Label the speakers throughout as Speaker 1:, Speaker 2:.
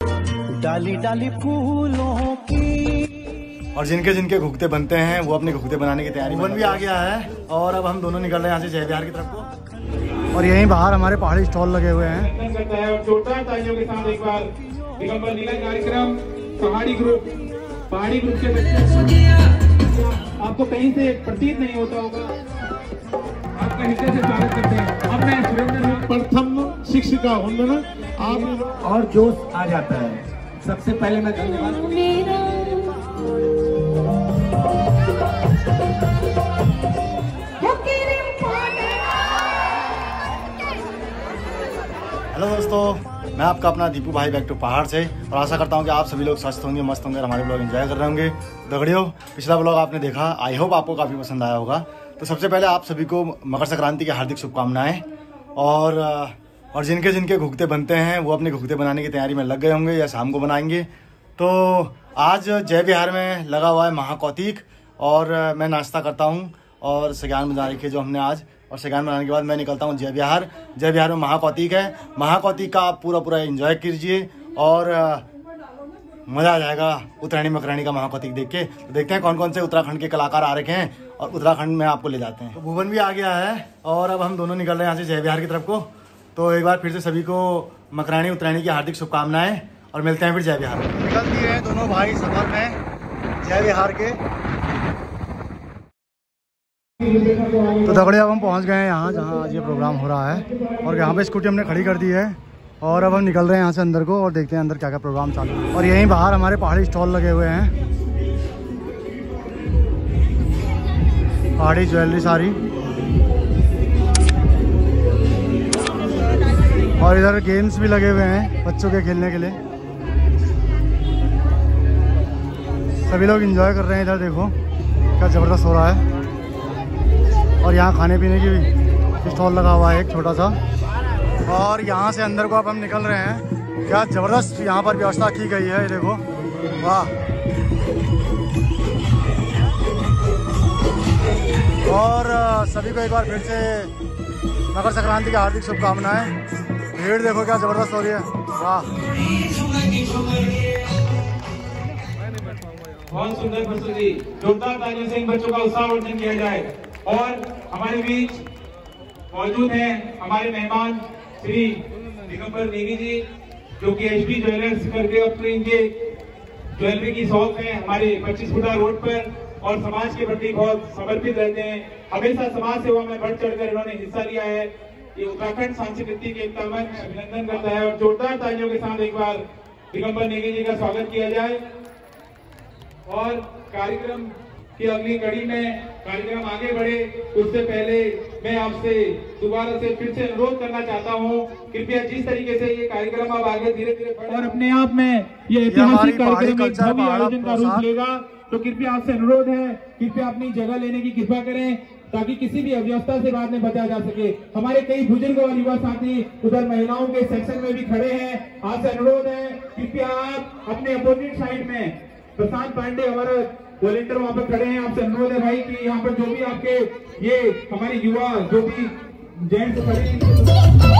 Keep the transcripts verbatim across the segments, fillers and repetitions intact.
Speaker 1: डाली डाली फूलों की। और जिनके जिनके घुघते बनते हैं वो अपने घुघते बनाने की तैयारी में भी आ गया है। और अब हम दोनों निकल रहे हैं यहाँ से जय विहार की तरफ को। और यहीं बाहर हमारे पहाड़ी स्टॉल लगे हुए हैं।
Speaker 2: जोरदार तालियों के साथ एक बार दिगंबर नीला कार्यक्रम पहाड़ी ग्रुप पहाड़ी ग्रुप के बच्चे आपको कहीं से प्रतीत नहीं होता होगा, आपका हृदय से स्वागत करते हैं। अब मैं सुरेंद्र प्रथम शिक्षिका वंदना आप और जोश आ जाता है। सबसे पहले मैं धन्यवाद
Speaker 1: हेलो दोस्तों, मैं आपका अपना दीपू भाई बैक टू पहाड़ से। और आशा करता हूँ कि आप सभी लोग स्वस्थ होंगे, मस्त होंगे और हमारे ब्लॉग एंजॉय कर रहे होंगे। दगड़ियों, पिछला ब्लॉग आपने देखा, आई होप आपको काफ़ी पसंद आया होगा। तो सबसे पहले आप सभी को मकर संक्रांति की हार्दिक शुभकामनाएं। और और जिनके जिनके घुघते बनते हैं वो अपने घुघते बनाने की तैयारी में लग गए होंगे या शाम को बनाएंगे। तो आज जय विहार में लगा हुआ है महाकौतिक और मैं नाश्ता करता हूँ और सगान बना रखी है जो हमने आज। और सगान बनाने के बाद मैं निकलता हूँ जय विहार। जय विहार में महाकौतिक है। महाकौतिक का आप पूरा पूरा एंजॉय कीजिए और मज़ा आ जाएगा उत्तरायणी मकरानी का महाकौतिक देख के। तो देखते हैं कौन कौन से उत्तराखंड के कलाकार आ रखे हैं और उत्तराखंड में आपको ले जाते हैं। तो भुवन भी आ गया है और अब हम दोनों निकल रहे हैं यहाँ से जय विहार की तरफ को। तो एक बार फिर से सभी को मकरानी उत्तरायणी की हार्दिक शुभकामनाएं और मिलते हैं फिर जय विहार। निकल दिए हैं दोनों भाई सफर में जय विहार के। तो दगड़े अब हम पहुंच गए हैं यहाँ जहाँ आज ये प्रोग्राम हो रहा है। और यहाँ पे स्कूटी हमने खड़ी कर दी है और अब हम निकल रहे हैं यहाँ से अंदर को और देखते हैं अंदर क्या क्या प्रोग्राम चालू है। और यहीं बाहर हमारे पहाड़ी स्टॉल लगे हुए हैं, पहाड़ी ज्वेलरी सारी। और इधर गेम्स भी लगे हुए हैं बच्चों के खेलने के लिए। सभी लोग एंजॉय कर रहे हैं। इधर देखो क्या ज़बरदस्त हो रहा है। और यहाँ खाने पीने की भी स्टॉल लगा हुआ है एक छोटा सा। और यहाँ से अंदर को अब हम निकल रहे हैं। क्या ज़बरदस्त यहाँ पर व्यवस्था की गई है, ये देखो, वाह। और सभी को एक बार फिर से मकर संक्रांति की हार्दिक शुभकामनाएं। भीड़ देखो क्या ज़बरदस्त हो रही है, वाह।
Speaker 2: बहुत सुंदर प्रस्तुति, जोरदार तालियों से इन बच्चों का उत्साहवर्धन किया जाए। और हमारे बीच मौजूद हैं हमारे मेहमान श्री दिगंबर नेगी जी, जो कि एच डी ज्वेलर्स करके अपने इनके ज्वेलरी की शॉप है हमारे पच्चीस फुटा रोड पर। और समाज के प्रति बहुत समर्पित रहते हैं। हमेशा समाज सेवा में बढ़ चढ़कर इन्होंने हिस्सा लिया है। ये उत्तराखंड सांस्कृतिक एकता मंच अभिनंदन करता है। और जोरदार तालियों के साथ एक बार दिगंबर नेगी जी का स्वागत किया जाए। और कार्यक्रम की अगली कड़ी में कार्यक्रम आगे बढ़े उससे पहले मैं आपसे दोबारा से फिर से अनुरोध करना चाहता हूं, कृपया जिस तरीके से ये कार्यक्रम अब आगे धीरे धीरे बढ़े और अपने आप में ये ऐतिहासिक कार्यक्रम एक भव्य आयोजन का रूप लेगा, तो कृपया आपसे अनुरोध है, कृपया अपनी जगह लेने की कृपा करें ताकि किसी भी अव्यवस्था से बाद में बचा जा सके। हमारे कई बुजुर्ग और युवा साथी उधर महिलाओं के सेक्शन में भी खड़े हैं। आपसे अनुरोध है, कृपया आप अपने अपोजिट साइड में, प्रशांत पांडे हमारा वॉलेंटियर वहाँ पे खड़े हैं, आपसे अनुरोध है भाई कि यहाँ पर जो भी आपके ये हमारे युवा जो भी जेंट्स खड़े हैं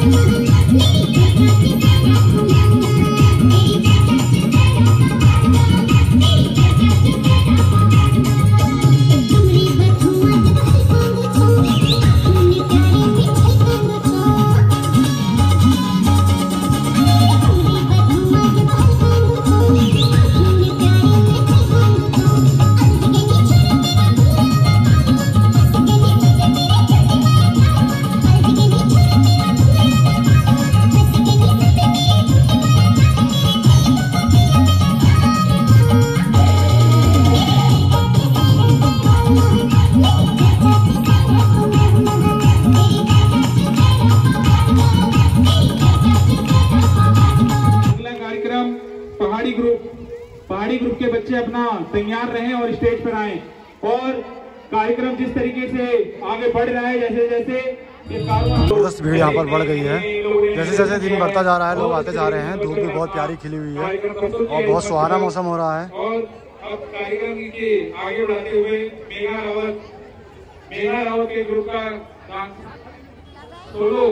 Speaker 2: पहाड़ी ग्रुप पहाड़ी ग्रुप के बच्चे अपना तैयार रहें और स्टेज पर आए। और कार्यक्रम जिस तरीके से आगे बढ़ रहा है, जैसे जैसे
Speaker 1: जबरदस्त भीड़ यहाँ पर बढ़ गई है। जैसे जैसे दिन बढ़ता जा रहा है लोग आते जा रहे हैं। धूप भी बहुत प्यारी खिली हुई है और बहुत सुहाना मौसम हो रहा है।
Speaker 2: और अब कार्यक्रम के आगे बढ़ाते हुए मेघा रावत मेघा रावत के ग्रुप का डांस सोलो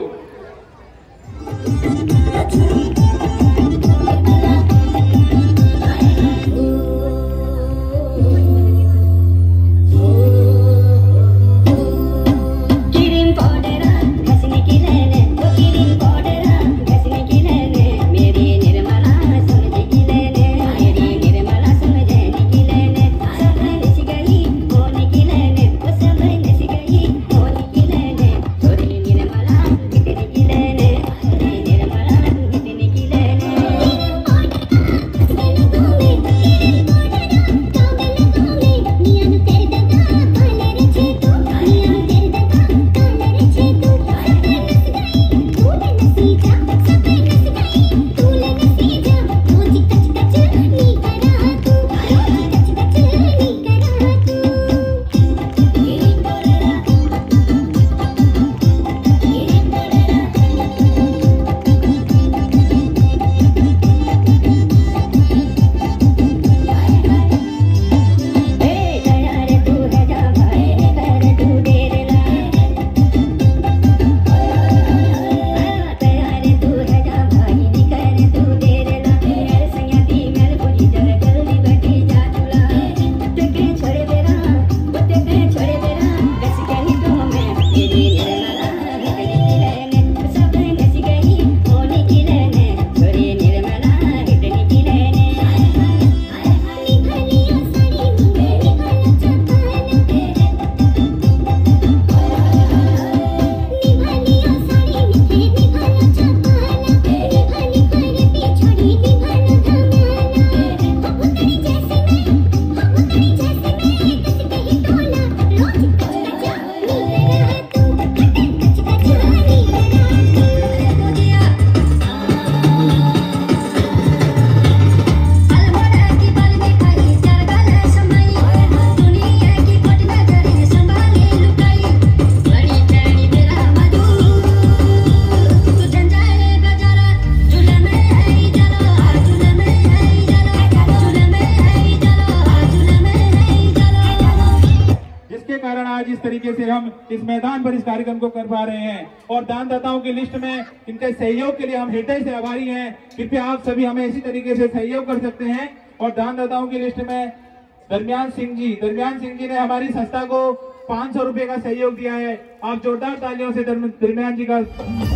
Speaker 2: इस तरीके से हम इस मैदान पर इस कार्यक्रम को कर पा रहे हैं। और दानदाताओं की लिस्ट में इनके सहयोग के लिए हम हृदय से आभारी हैं। कृपया आप सभी हमें इसी तरीके से सहयोग कर सकते हैं। और दानदाताओं की लिस्ट में दरमियान सिंह जी दरमियान सिंह जी ने हमारी संस्था को पांच सौ रुपए का सहयोग दिया है। आप जोरदार तालियों से दरमियान जी का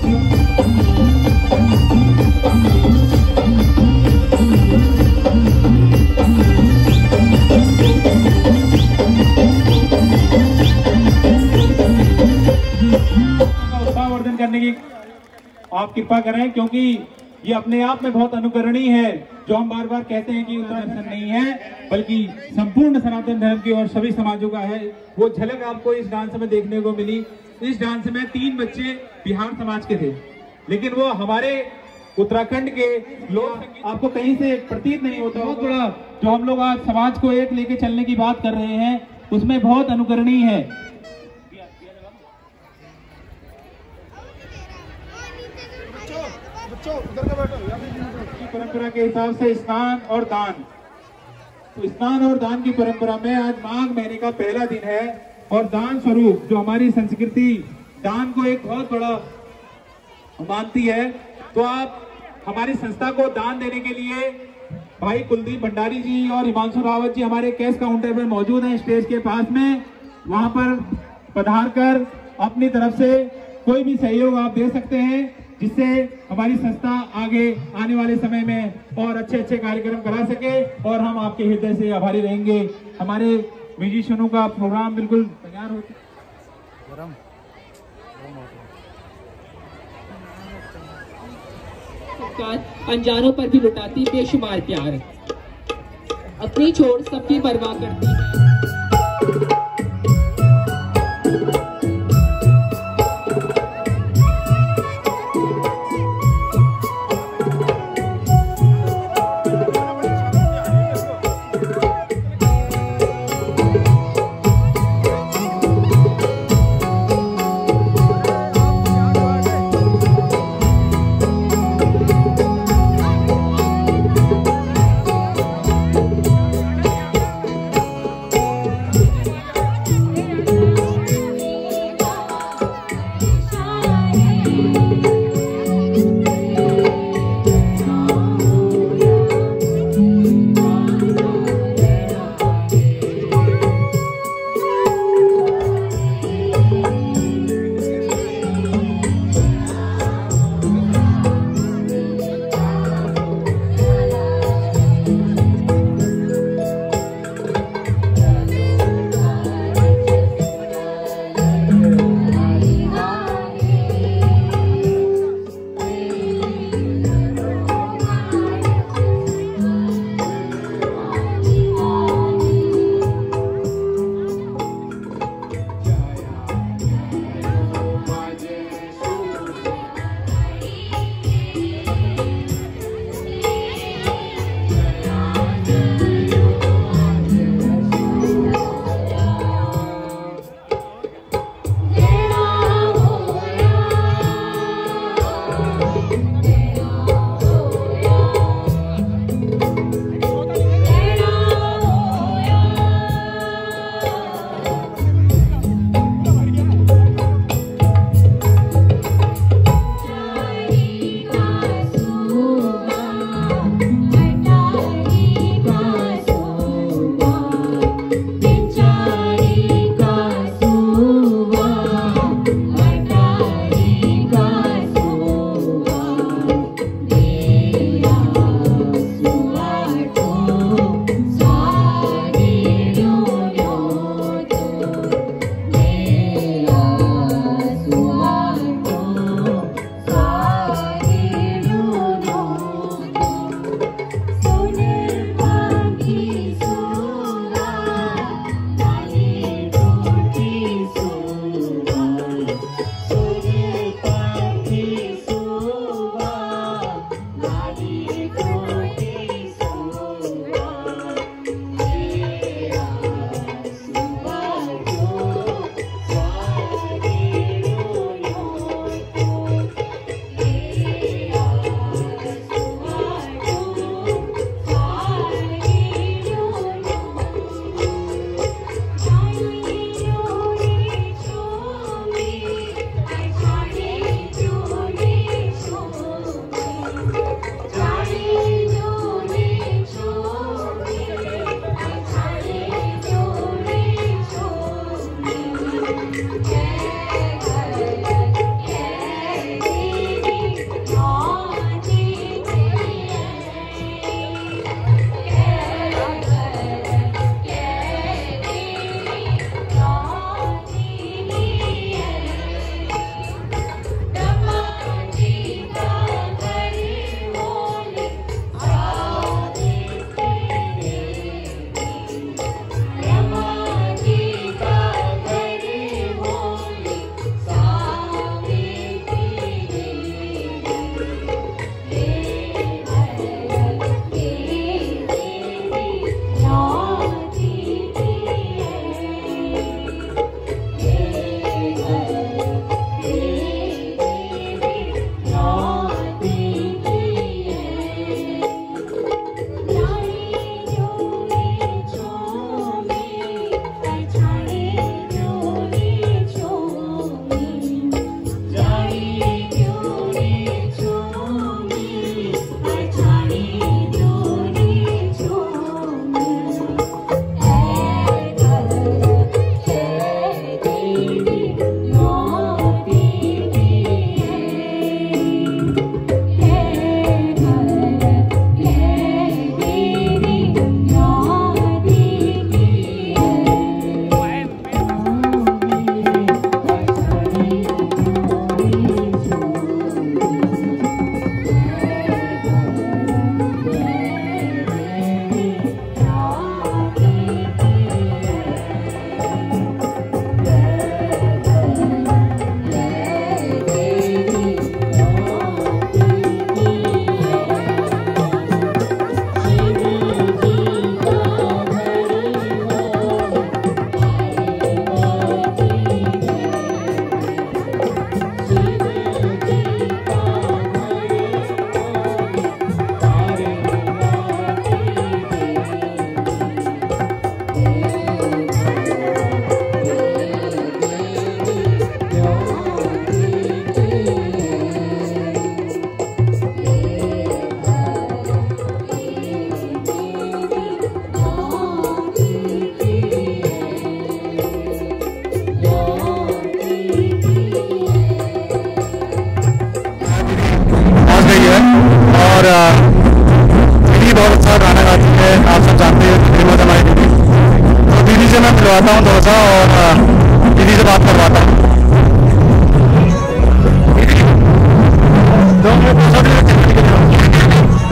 Speaker 2: उत्साहवर्धन करने की आप कृपा करें, क्योंकि ये अपने आप में बहुत अनुकरणीय है। जो हम बार बार कहते हैं कि उत्तराखंड नहीं है बल्कि संपूर्ण सनातन धर्म की और सभी समाजों का है, वो झलक आपको इस डांस में देखने को मिली। इस डांस में तीन बच्चे बिहार समाज के थे, लेकिन वो हमारे उत्तराखंड के लोग आपको कहीं से प्रतीत नहीं होता। बहुत बड़ा जो हम लोग आज समाज को एक लेके चलने की बात कर रहे हैं उसमें बहुत अनुकरणीय है। परंपरा के हिसाब से स्नान और दान, तो स्नान और दान की परंपरा में आज माघ महीने का पहला दिन है। और दान स्वरूप जो हमारी संस्कृति दान को एक बहुत बड़ा मानती है। तो आप हमारी संस्था को दान देने के लिए भाई कुलदीप भंडारी जी और हिमांशु रावत जी हमारे कैश काउंटर पर मौजूद हैं स्टेज के पास में। वहां पर पधार कर अपनी तरफ से कोई भी सहयोग आप दे सकते हैं, जिससे हमारी संस्था आगे आने वाले समय में और अच्छे अच्छे कार्यक्रम करा सके, और हम आपके हृदय से आभारी रहेंगे। हमारे म्यूजिशियनों का प्रोग्राम बिल्कुल तैयार हो चुका
Speaker 3: है। अनजानों पर भी लुटाती बेशुमार प्यार, अपनी छोड़ सबकी परवाह करती है।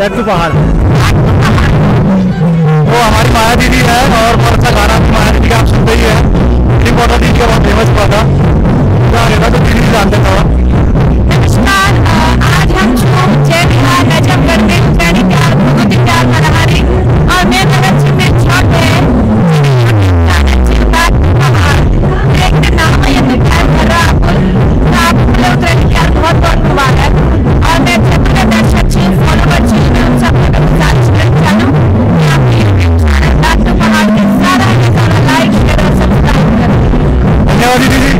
Speaker 1: बैक टू पहाड़। वो हमारी माया दीदी है और बहुत अच्छा गाना भी माया दीदी का आप सुनते ही है। पौधा दीदी का बहुत फेमस हुआ था, क्या रहेगा तो दीदी जानते था।
Speaker 4: नमस्कार, आज हम जय बिहार नजफगढ़ में उत्तरायणी त्योहार बहुत ही प्यार मना रही और मैं नगर में छठ है देखते नाम है ये प्यार कर रहा आप उत्तरायणी त्योहार बहुत बहुत मुबारक। और मैं छठ दर्शक छी फॉलोवर छी मैं उन सब के साथ शेयर करूं पहाड़ के सारा सारा लाइक शेयर और सब्सक्राइब करें।
Speaker 1: धन्यवाद दीदी।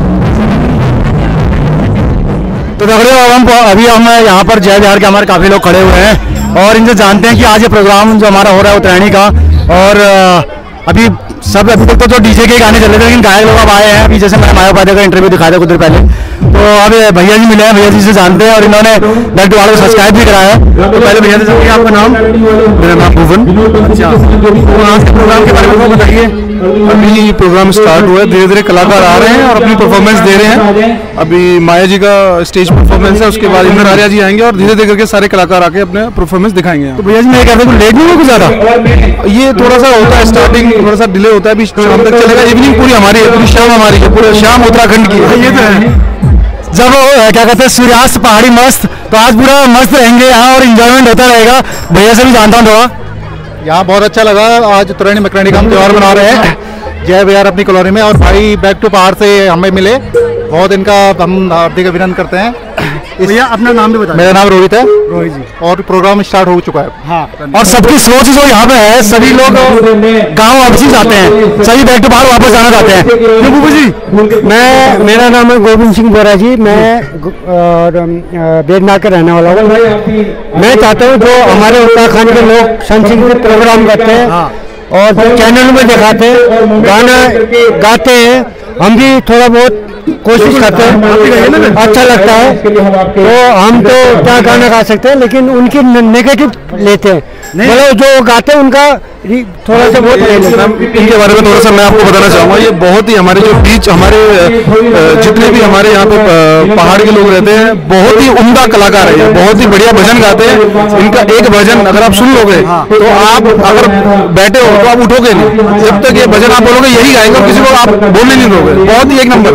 Speaker 1: तो दगड़ियों अब हम अभी हम यहाँ पर जय बिहार के हमारे काफ़ी लोग खड़े हुए हैं और इनसे जानते हैं कि आज ये प्रोग्राम जो हमारा हो रहा है उत्तरायणी का, और अभी सब अभी तक तो जो डीजे के गाने चल रहे थे लेकिन गायक लोग अब आए हैं। अभी जैसे मैं माया उपाध्याय का इंटरव्यू दिखाया था कुछ देर पहले, तो अब भैया जी मिले हैं, भैया जी से जानते हैं और इन्होंने बैक टू पहाड़ को सब्सक्राइब भी कराया है। तो पहले भैया से जानते हैं आपका नाम। मेरा नाम भुवन। अच्छा, तो आज के प्रोग्राम के बारे में बताइए।
Speaker 5: अभी प्रोग्राम स्टार्ट हुआ है, धीरे धीरे कलाकार आ रहे हैं और अपनी परफॉर्मेंस दे रहे हैं। अभी माया जी का स्टेज परफॉर्मेंस है, उसके बाद इंद्र आर्या जी आएंगे और धीरे धीरे करके सारे कलाकार आके अपने परफॉर्मेंस दिखाएंगे।
Speaker 1: तो भैया जी मैं कहता हूँ लेट नहीं हुआ ज़्यादा?
Speaker 5: ये थोड़ा सा होता है, स्टार्टिंग थोड़ा सा डिले होता है, अभी शाम तक चलेगा। इवनिंग पूरी हमारी है, पूरी शाम हमारी है, पूरी शाम उत्तराखंड की है।
Speaker 1: ये तो है। जब क्या कहते हैं सूर्यास्त पहाड़ी मस्त, तो आज पूरा मस्त रहेंगे यहाँ और इंजॉयमेंट होता रहेगा। भैया से भी जानता हूँ थोड़ा।
Speaker 5: यहाँ बहुत अच्छा लगा। आज उत्तरायणी मकरानी का हम त्यौहार मना रहे हैं जय बिहार अपनी कॉलोनी में, और भाई बैक टू पहाड़ से हमें मिले, बहुत इनका हम हार्दिक अभिनंदन करते हैं।
Speaker 1: भैया अपना नाम भी बताइए।
Speaker 5: मेरा नाम रोहित है।
Speaker 1: रोहित जी।
Speaker 5: और प्रोग्राम स्टार्ट हो चुका है।
Speaker 1: हाँ, और सबकी सोच जो यहाँ पे है, सभी लोग गांव वापसी जाते हैं, सभी बैक टू पहाड़ वापस जाना चाहते हैं। क्यों बुबू जी?
Speaker 6: मैं मेरा नाम है गोविंद सिंह बोरा जी, मैं बेदनाथ का रहने वाला हूँ। मैं चाहता हूँ जो हमारे उत्तराखंड के लोग संस्कृतिक प्रोग्राम करते हैं और जो चैनल में दिखाते हैं, गाना गाते हैं, हम भी थोड़ा बहुत कोशिश करते हैं, अच्छा लगता है। तो हम तो क्या गाना गा सकते हैं लेकिन उनकी नेगेटिव लेते हैं, मतलब जो गाते हैं उनका थोड़ा सा बहुत ले लेते हैं।
Speaker 5: इनके बारे में थोड़ा सा मैं आपको बताना चाहूँगा। ये बहुत ही हमारे जो बीच हमारे जितने भी हमारे यहाँ पे पहाड़ के लोग रहते हैं, बहुत ही उम्दा कलाकार है, बहुत ही बढ़िया भजन गाते हैं। इनका एक भजन अगर आप सुन लोगे तो आप अगर बैठे हो तो आप उठोगे नहीं, जब तक ये भजन आप बोलोगे यही गाएंगे और किसी को आप बोलने नहीं दोगे। बहुत ही एक नंबर।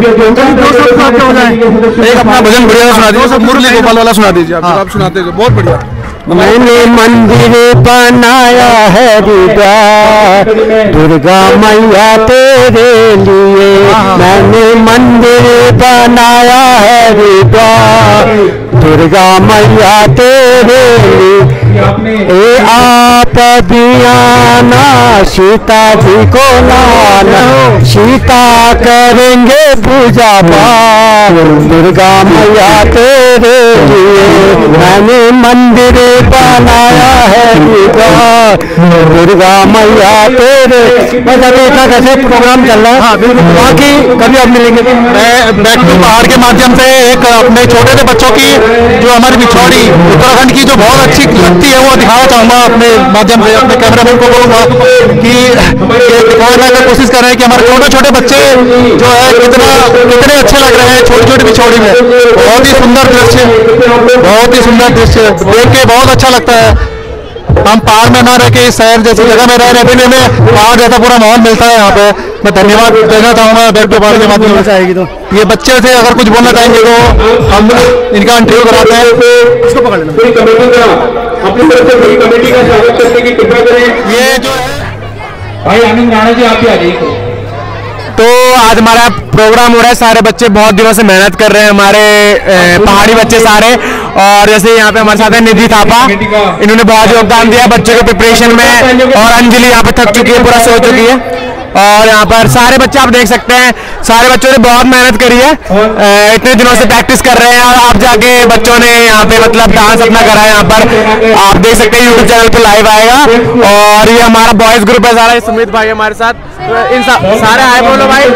Speaker 5: एक अपना भजन बढ़िया सुना दीजिए, मुरली गोपाल वाला सुना दीजिए। आप सुनाते हो बहुत बढ़िया।
Speaker 6: मैंने मंदिर बनाया है दीदार दुर्गा मैया तेरे लिए, मैंने मंदिर बनाया है दीदार दुर्गा मैया तेरे लिए। ए आप दियाना सीता जी को लाना, सीता करेंगे पूजा पाठ दुर्गा मैया तेरे लिए, मैंने मंदिर बनाया है दुर्गा मैया तेरे। बस अभी इतना कैसे प्रोग्राम चल रहा है। हाँ, बाकी कभी अब मिलेंगे।
Speaker 5: मैं बैक टू पहाड़ के माध्यम से एक अपने छोटे से बच्चों की जो हमारी बिछौड़ी उत्तराखंड की जो बहुत अच्छी लगती है वो दिखाना चाहूँगा अपने माध्यम से। अपने कैमरामैन को बोलूँगा कि दिखाने की कोशिश कर रहे हैं कि हमारे छोटे छोटे बच्चे जो है कितना कितने अच्छे लग रहे हैं छोटी छोटी बिछौड़ी में। बहुत ही सुंदर दृश्य, बहुत ही सुंदर दृश्य देख के बहुत अच्छा लगता है। हम पहाड़ में ना रह के इस शहर जैसी जगह में रह रहे में पहाड़ जैसा पूरा माहौल मिलता है यहाँ पे। मैं धन्यवाद देना चाहूँगा बैक टू पहाड़ के माध्यम से। आएगी तो ये बच्चे से अगर कुछ बोलना चाहेंगे तो हम इनका इंटरव्यू कराते हैं। इसको पकड़ लेना। पूरी कमेटी का अपनी तरफ से पूरी कमेटी का स्वागत करने की कृपा करें। ये जो है
Speaker 2: भाई आनंद राणा जी आप भी आ जाइए।
Speaker 1: तो आज हमारा प्रोग्राम हो रहा है, सारे बच्चे बहुत दिनों से मेहनत कर रहे हैं, हमारे पहाड़ी बच्चे सारे। और जैसे यहाँ पे हमारे साथ है निधि थापा, इन्होंने बहुत योगदान दिया बच्चों के प्रिपरेशन में, और अंजलि यहाँ पे थक चुकी है, पूरा सो चुकी है। और यहाँ पर सारे बच्चे आप देख सकते हैं, सारे बच्चों ने बहुत मेहनत करी है, इतने दिनों से प्रैक्टिस कर रहे हैं। और आप जाके बच्चों ने यहाँ पे मतलब डांस अपना करा है। यहाँ पर आप देख सकते हैं यूट्यूब चैनल पे लाइव आएगा। और ये हमारा बॉयज ग्रुप है सारा, सुमित भाई हमारे साथ, तो इन सारे आए बोलो भाई,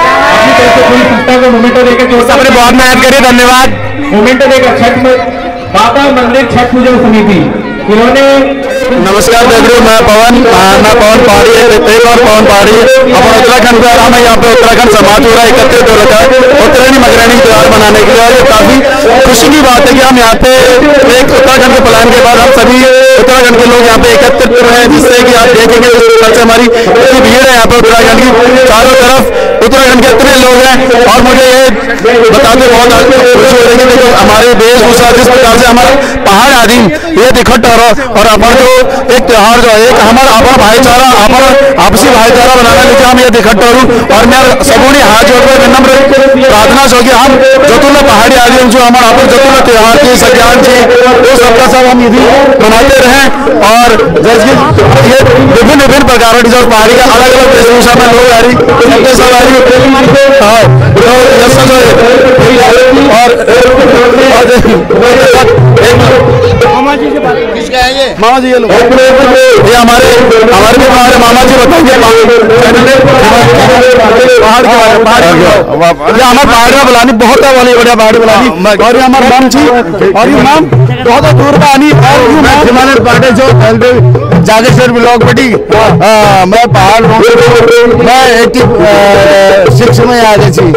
Speaker 1: सबने बहुत मेहनत करी, धन्यवाद।
Speaker 2: मोमेंटो देगा छठ में बाबा मंदिर छठ पूजा समिति, इन्होंने
Speaker 5: नमस्कार देख रहे हो, मैं पवन मैं पवन पहाड़ी एक और पवन पहाड़ी अपना उत्तराखंड पे आ रहा हूँ। यहाँ पे उत्तराखंड समाज हो रहा है, एकत्रित हो रखा है उत्तरायणी मकरैनी त्योहार मनाने के लिए। और ये काफी खुशी की बात है कि हम यहाँ पे एक उत्तराखंड के पलायन के बाद हम सभी उत्तराखंड के लोग यहाँ पे एकत्रित हो रहे हैं, जिससे कि आप देखेंगे जिस प्रकार से हमारी इतनी भीड़ है यहाँ पे उत्तराखंड की, चारों तरफ उत्तराखंड के इतने लोग हैं। और मुझे ये बताते बहुत खुशी हो रही है कि हमारे वेशभूषा जिस प्रकार से हमारा पहाड़ आदि ये इकट्ठा हो और अपन जो एक त्योहार जो है एक हमारा अपन भाईचारा अपन आपसी भाईचारा बनाने लेके हम ये इकट्ठा हो। और मैं सबों हाथ जोड़कर विनम्र प्रार्थना छो कि हम जतुल पहाड़ी आदि जो हमारा अपन जतुल त्योहार की सज्ञान थी वो सबका सब हम यदि मनाते रहें। और जैसे ये विभिन्न विभिन्न प्रकार की जो पहाड़ी का अलग अलग वेशभूषा में लोग आ रही सबके सब आ रही मामा जी से बात किसका है ये मामा जी ये लोग ये हमारे हमारे भी हमारे मामा जी बताएंगे पहाड़ के बारे में। हमारे पहाड़ में बुलानी बहुत वाली बढ़िया पहाड़ी बुलानी और ये हमारे माम जी और ये माम बहुत दूर का आनी और हिमालय पार्टी जो जागेश्वर ब्लॉक बटी मैं पहाड़ मैं एटी सिक्स में आ गई थी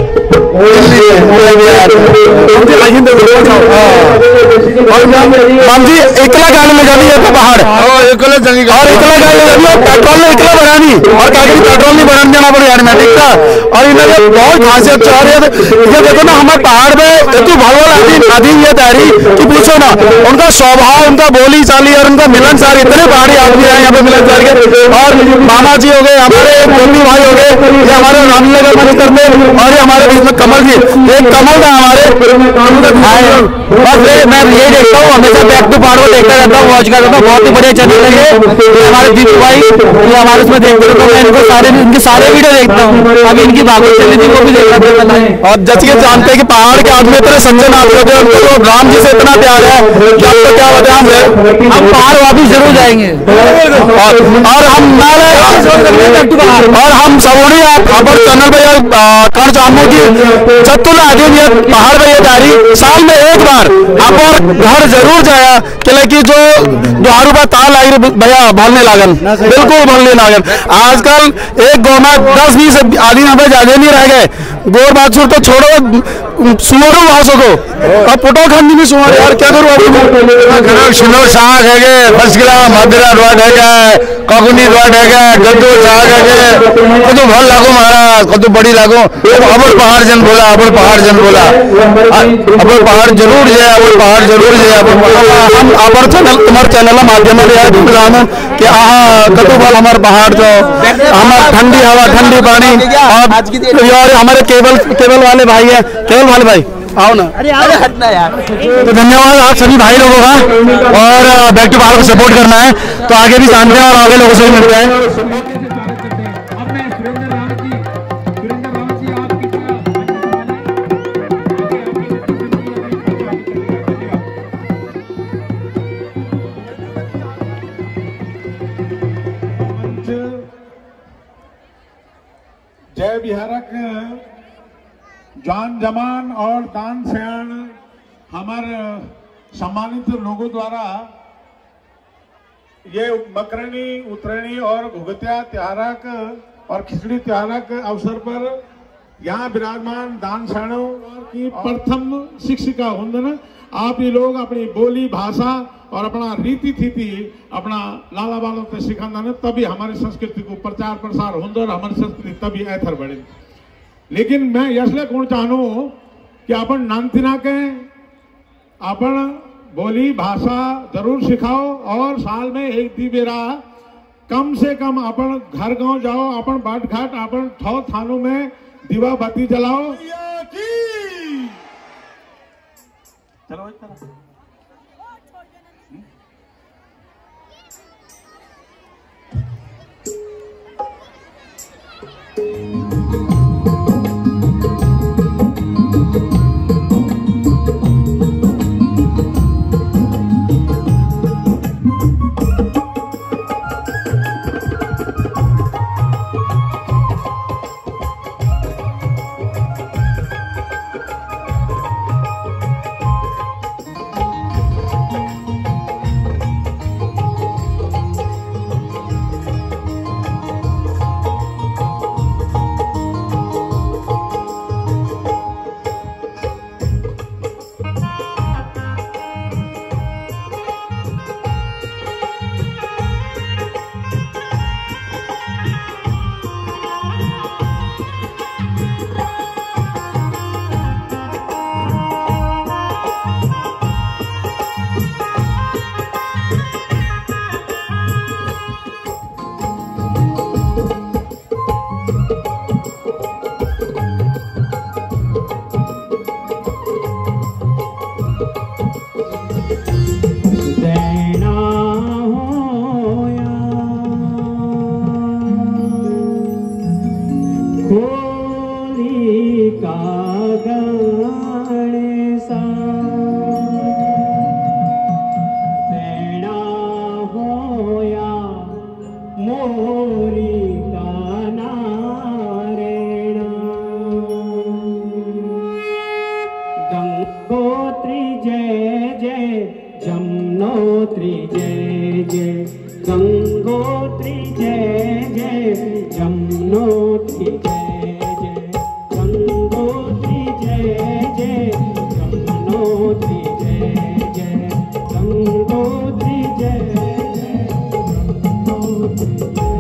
Speaker 5: माम जी एकला गाड़ी में जानी है पहाड़ और एकला चली और एकला गाड़ी में पेट्रोल ने एकला बनानी और कागज पेट्रोल नहीं बनाने जाना पड़े ऑटोमेटिक का। और इन्हें बहुत खासियत चाह रही है ये देखो ना हमारे पहाड़ में इतनी भगवान आदि आदि ये तैयारी कि पूछो ना उनका स्वभाव उनका बोली चाली और उनका मिलनसार इतने पहाड़ी आदमी है यहाँ पे मिलनसार के। और मामा जी हो गए हमारे गोपी भाई हो गए ये हमारे रामनगर परिसर में और ये हमारे बीच में कमल जी एक कमल था हमारे बस मैं ये देखता हूँ हमेशा बैक टू पहाड़ को देखता रहता हूँ वॉच करता हूँ बहुत ही बढ़िया चैनल है हमारे दीपू भाई ये हमारे उसमें देखते रहता हूँ मैं इनको सारे इनके सारे वीडियो देखता हूँ अभी इनकी भागवत चली थी वो भी देखा था। और जैसे कि जानते हैं कि पहाड़ के आदमी इतने सज्जन आदमी होते हैं उनको तो राम जी से इतना प्यार है कि आपको क्या होता है हम हम पहाड़ वापिस जरूर जाएंगे और हम ना और हम सबोड़ी अपर चैनल पर कर चाहूँ की जतुल आदमी पहाड़ पर ये तारी साल में एक बार आप और घर जरूर जाया कि जो द्वारू पर ताल आई भैया भरने लागन बिल्कुल भरने लागन। आजकल एक गाँव में दस बीस आदमी यहाँ पे ज्यादा नहीं रह गए गोर बात तो छोड़ो सुमरो वासो को अब पुटो खानी भी सुमर यार क्या करूँ आप सुनो साग है गे फसकिला मदरा रोड है गए ककुनी रोड है गए गद्दू साग है गए कदू भल लागो महाराज कदू बड़ी लागो अबर पहाड़ जन बोला अबर पहाड़ जन बोला अबर पहाड़ जरूर जाए अबर पहाड़ जरूर जाए हम अबर चैनल तुम्हारे चैनल माध्यम से कि हाँ कदू भल हमारे पहाड़ जो हमारे ठंडी हवा ठंडी पानी और हमारे केबल केबल वाले भाई है केबल वाले भाई आओ ना अरे अरे हटना यार। तो धन्यवाद आप सभी भाई लोगों का और बैक टू पहाड़ को सपोर्ट करना है तो आगे भी जानते हैं और आगे लोगों से भी मिलते हैं।
Speaker 7: जय बिहारक जान जमान और दान सयान हमारे सम्मानित लोगों द्वारा ये मकरैनी उत्तरायणी और घुघतिया त्योहारक और खिचड़ी त्योहारक अवसर पर यहाँ विराजमान दान सयानों की प्रथम शिक्षिका वंदन आप ये लोग अपनी बोली भाषा और अपना रीति थीति अपना लाला बालों से सिखाना है तभी हमारी संस्कृति को प्रचार प्रसार होंगे और हमारी संस्कृति तभी ऐथर बढ़े। लेकिन मैं इसलिए कौन चाहूँ कि अपन नानतिना के अपन बोली भाषा जरूर सिखाओ और साल में एक दी बेरा कम से कम अपन घर गांव जाओ अपन बाट घाट अपन ठौ थानों में दीवा बत्ती जलाओ। चलो
Speaker 6: गंगोत्री जय जय गंगोत्री जय जय जमुनोत्री जय जय गंगोत्री जय जय जमुनोत्री जय जय गंगोत्री जय जय जमुनोत्री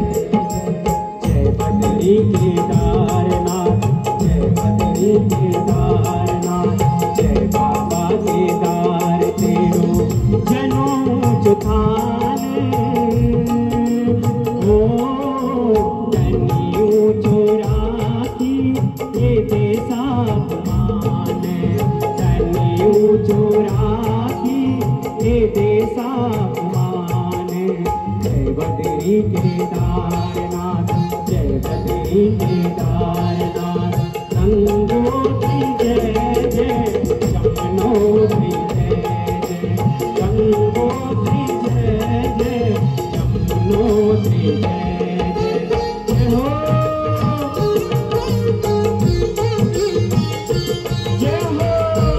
Speaker 6: जय बद्री केदारनाथ जय बद्री केदारनाथ जय बाबा केदार तेरो जनों जुथान हो धनियों चोराती ये देसा मान धनियों चोराती ये देसा मान जय बद्री केदारनाथ जय बद्री केदारनाथ गंगोत्री जय जय जमुनोत्री जय जय गंगोत्री जय जय जमुनोत्री जय जय जय हो जय हो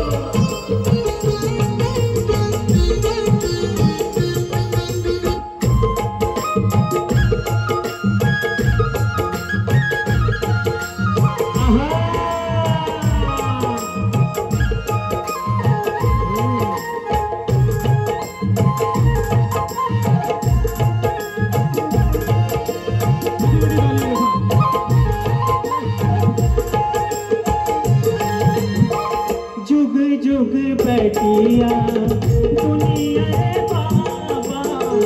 Speaker 6: जुग जुग बैठिया दुनिया रे बाबा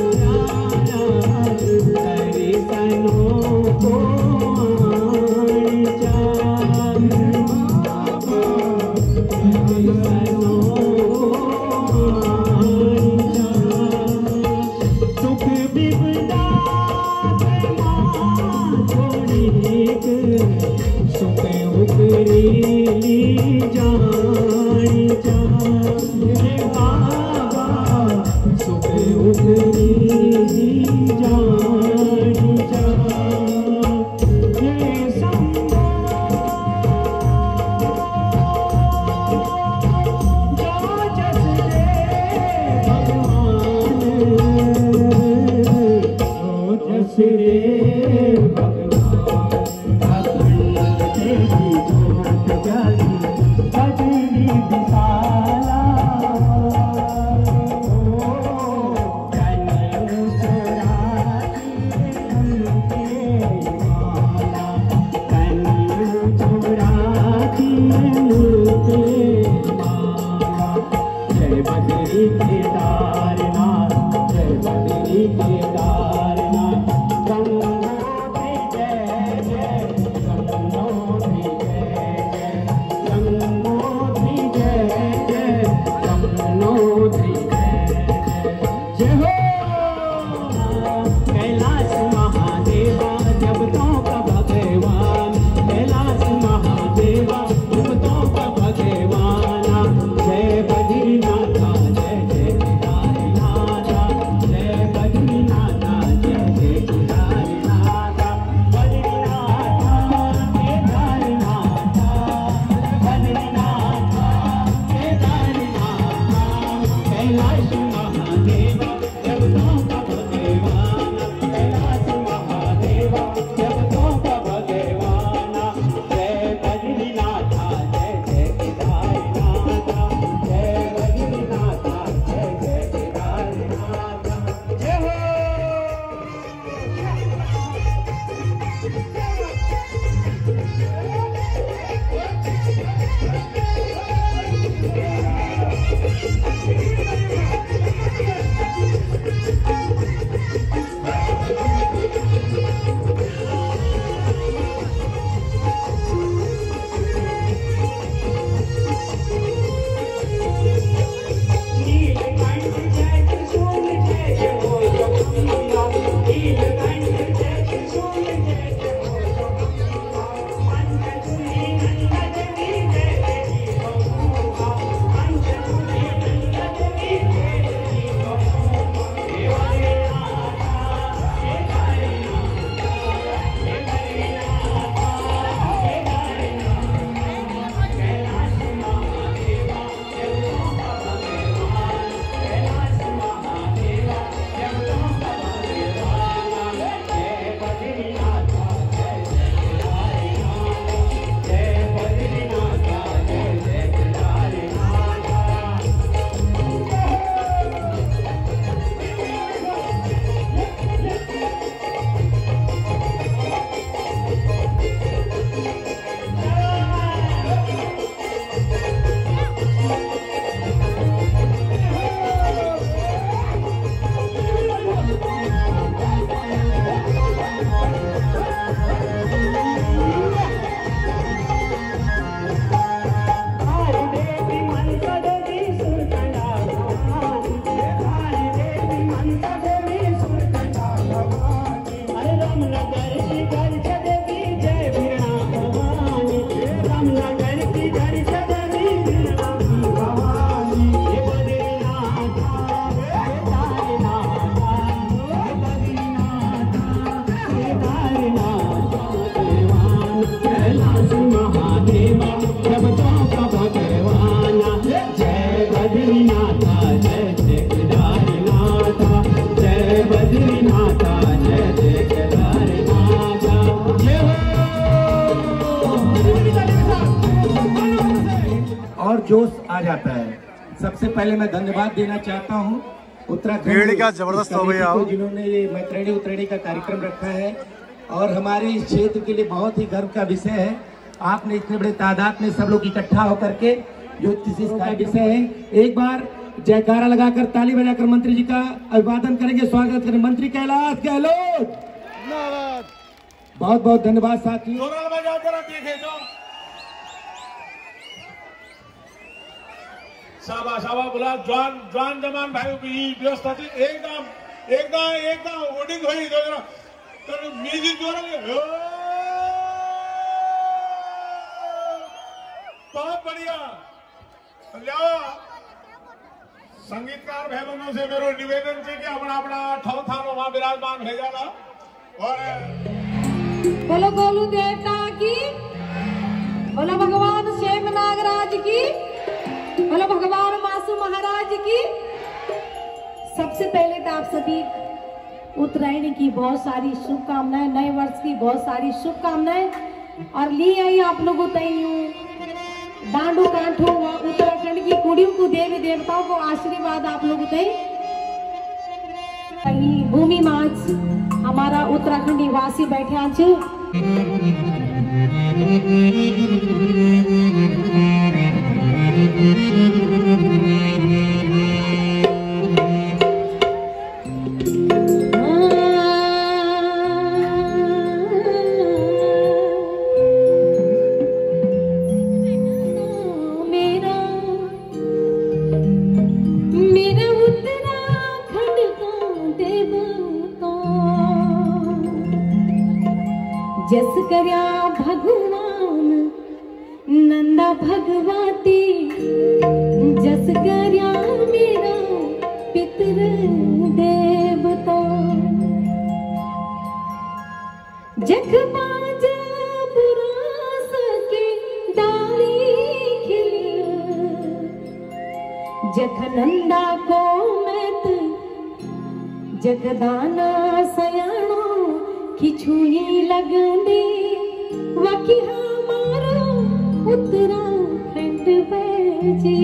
Speaker 6: हरे सनों को आन जान बाबा हरे सनों को आन जान सुख विपदा के मां छोड़ी सुख उकरी जान जान बाबा सुख उकरी जान जान ये संगो जो जस रे भगवान जो जस रे भगवान अखंड तेरी जोत जागी बजरी विशाला ओ कन्हैया चोराती उनके माला कन्हैया चोराती उनके माला जय बद्री केदारनाथ जय बद्री केदारनाथ गंगोत्री जय जय गंगोत्री जय जय गंगोत्री जय जय गंगोत्री जय जय हो कैलाश महादेवा जगतों का भगवान कैलाश महादेवा जगतों का भगवान जय बद्रीनाथ जय जय केदारनाथ जय बद्रीनाथ जय जय केदारनाथ बद्रीनाथ केदारनाथ बद्रीनाथ केदारनाथ कैलाश महादेवा जगतों का भगवान कैलाश महादेवा जगतों का भगवान जय बद्रीनाथ जय जय केदारनाथ जय बद्रीनाथ जय जय केदारनाथ जय हो
Speaker 4: Thank you.
Speaker 8: जोश आ जाता है। सबसे पहले मैं धन्यवाद देना चाहता हूँ उत्तराखंड
Speaker 1: क्या जबरदस्त हो गई आप,
Speaker 8: जिन्होंने ये मैत्रेणी उत्तरेणी का कार्यक्रम रखा है और हमारे इस क्षेत्र के लिए बहुत ही गर्व का विषय है। आपने इतने बड़े तादाद में सब लोग इकट्ठा होकर के जो इसका विषय है, एक बार जयकारा लगाकर ताली बजाकर मंत्री जी का अभिवादन करेंगे, स्वागत करें मंत्री कैलाश गहलोत। बहुत बहुत धन्यवाद साथी।
Speaker 7: शाबा शाबा बोला जवान जवान जमान भाइयों की व्यवस्था थी एकदम एकदम एकदम वोटिंग हुई तो म्यूजिक जोर बहुत बढ़िया। संगीतकार बहनों से मेरे निवेदन है कि अपना अपना ठौ थानो वहां विराजमान भेजा ना। और
Speaker 4: बोलो गोलू देवता की, बोलो भगवान शेम नागराज की, बोलो भगवान मासू महाराज की। सबसे पहले तो आप सभी उत्तरायणी की बहुत सारी शुभकामनाएं, नए वर्ष की बहुत सारी शुभकामनाएं। और ली आई आप लोगों तय डांडू कांठो उत्तराखंड की कुड़ियों को, देवी देवताओं को आशीर्वाद आप लोगों तय। भूमि माच हमारा उत्तराखंडी वासी बैठे आज जस करया भगवान नंदा भगवती, जस करया मेरा पितर देवता। जख बाज बुरास के डाली खिली, जख नंदा को मैत जगदाना सयाणो खिचुई लगंदे वकी हमारो उत्तराखंड बैजी।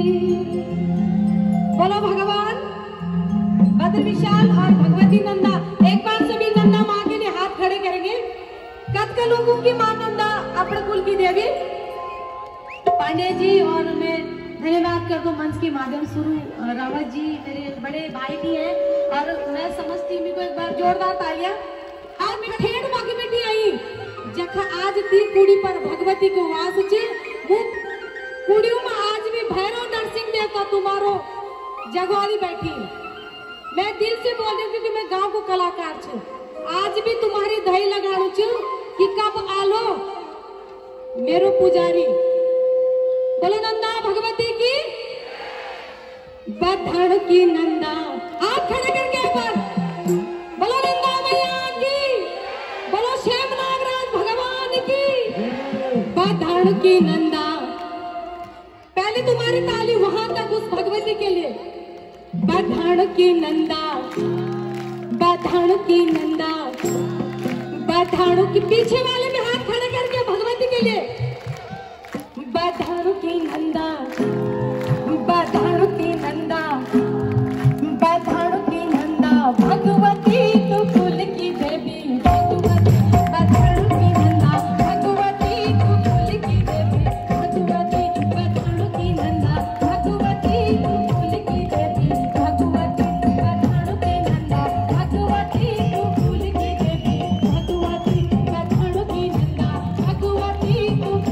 Speaker 4: बोलो भगवान भद्र विशाल और भगवती नंदा। एक बार सभी नंदा माँ के लिए हाथ खड़े करेंगे। कद का लोगों की माँ नंदा अपने कुल की देवी पांडे जी। और मैं धन्यवाद कर दूं मंच के माध्यम शुरू रावत जी मेरे बड़े भाई भी हैं और मैं समझती हूँ को एक बार जोरदार तालियां। आज मैं ठेठ बाकी बेटी आई जखा आज ती कुड़ी पर भगवती को वास छे वो कुड़ियों में आज भी भैरव नरसिंह देवता तुम्हारो जगवारी बैठी। मैं दिल से बोल रही हूँ क्योंकि मैं गांव को कलाकार छू। आज भी तुम्हारी दही लगाड़ू छू कि कब आलो मेरो पुजारी। बोलो नंदा भगवती की, बधड़ की नंदा। आप खड़े करके एक बार बोलो नंदा मैया की, बोलो शेम नागराज भगवान की, बधड़ की नंदा। पहले तुम्हारी ताली वहां तक उस भगवती के लिए। बधड़ की नंदा, बधड़ की नंदा, बधड़ की। पीछे वाले में हाथ खड़े करके भगवती के लिए। बधड़ की नंदा, बधड़ की नंदा, बधड़ की नंदा। भगवती तू कुल की देवी, भगवती बधड़ की नंदा। भगवती तू कुल की देवी, भगवती बधड़ की नंदा। भगवती तू कुल की देवी, भगवती बधड़ की नंदा। भगवती तू कुल की देवी, भगवती बधड़ की नंदा। भगवती तू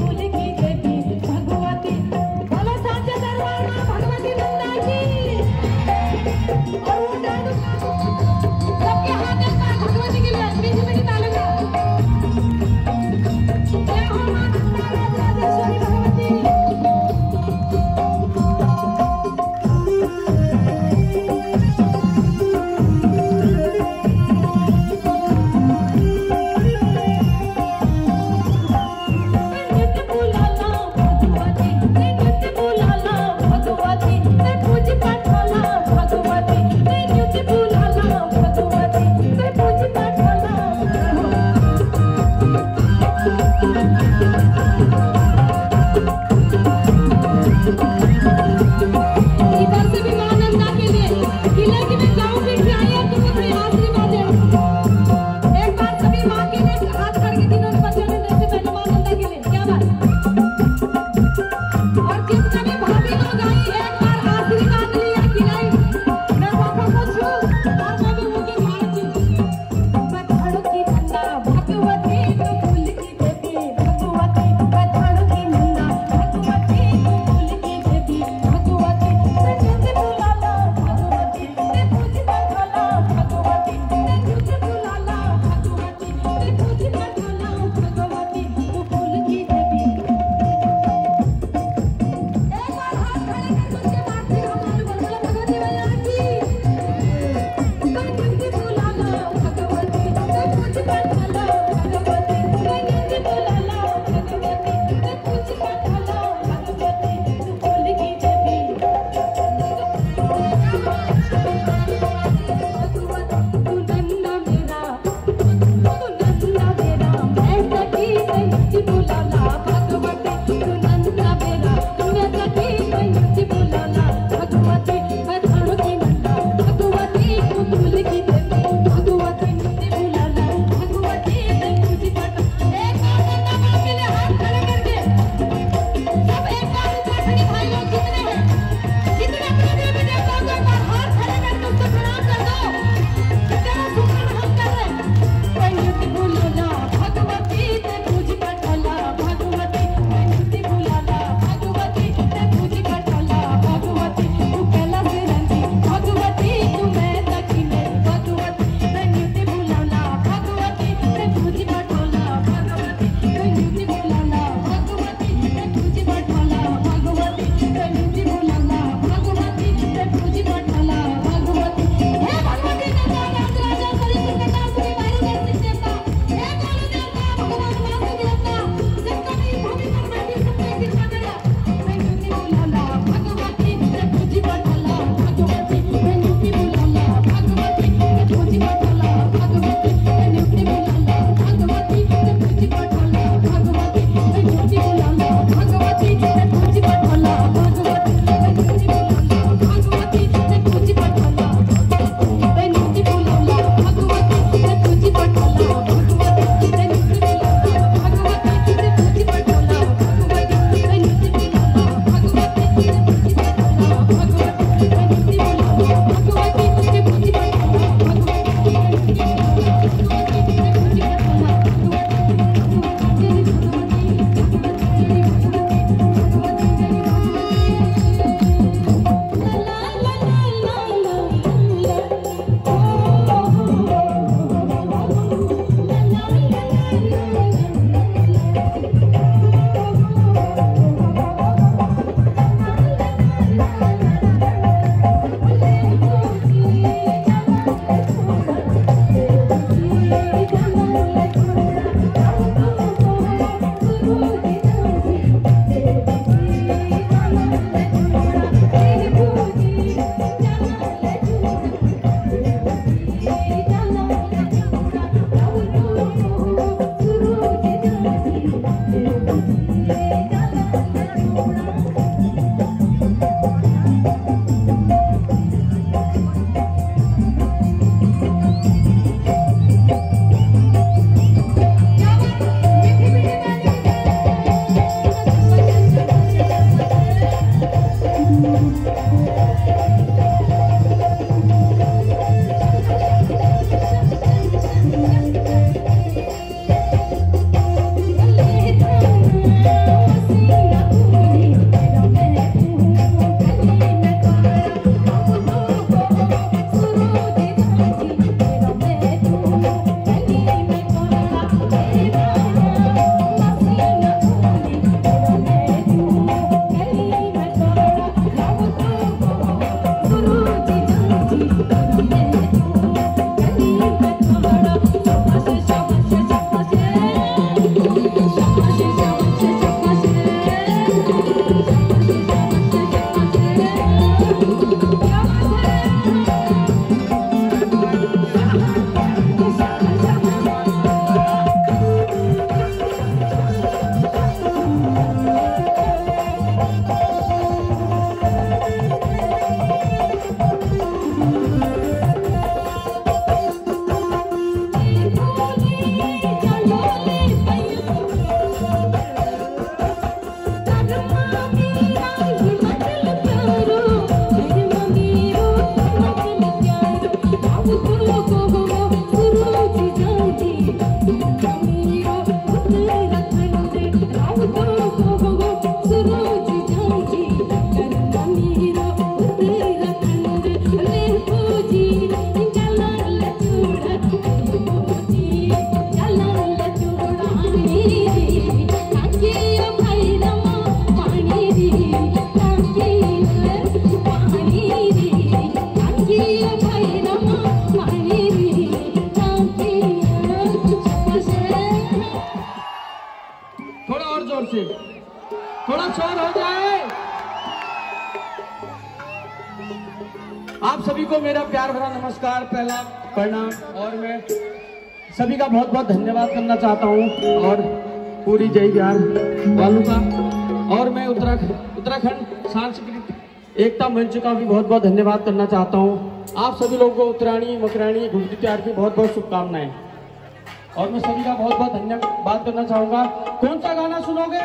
Speaker 4: भगवती
Speaker 9: सबको मेरा प्यार भरा नमस्कार, पहला प्रणाम। और मैं सभी का बहुत बहुत धन्यवाद करना चाहता हूँ और पूरी जय बिहार वालों का। और मैं उत्तराखंड उत्तराखंड सांस्कृतिक एकता मंच का भी बहुत बहुत धन्यवाद करना चाहता हूँ। आप सभी लोगों को उत्तरायणी मकरायणी घुघुती त्योहार की बहुत बहुत शुभकामनाएं। और मैं सभी का बहुत बहुत धन्यवाद करना चाहूँगा। कौन सा गाना सुनोगे?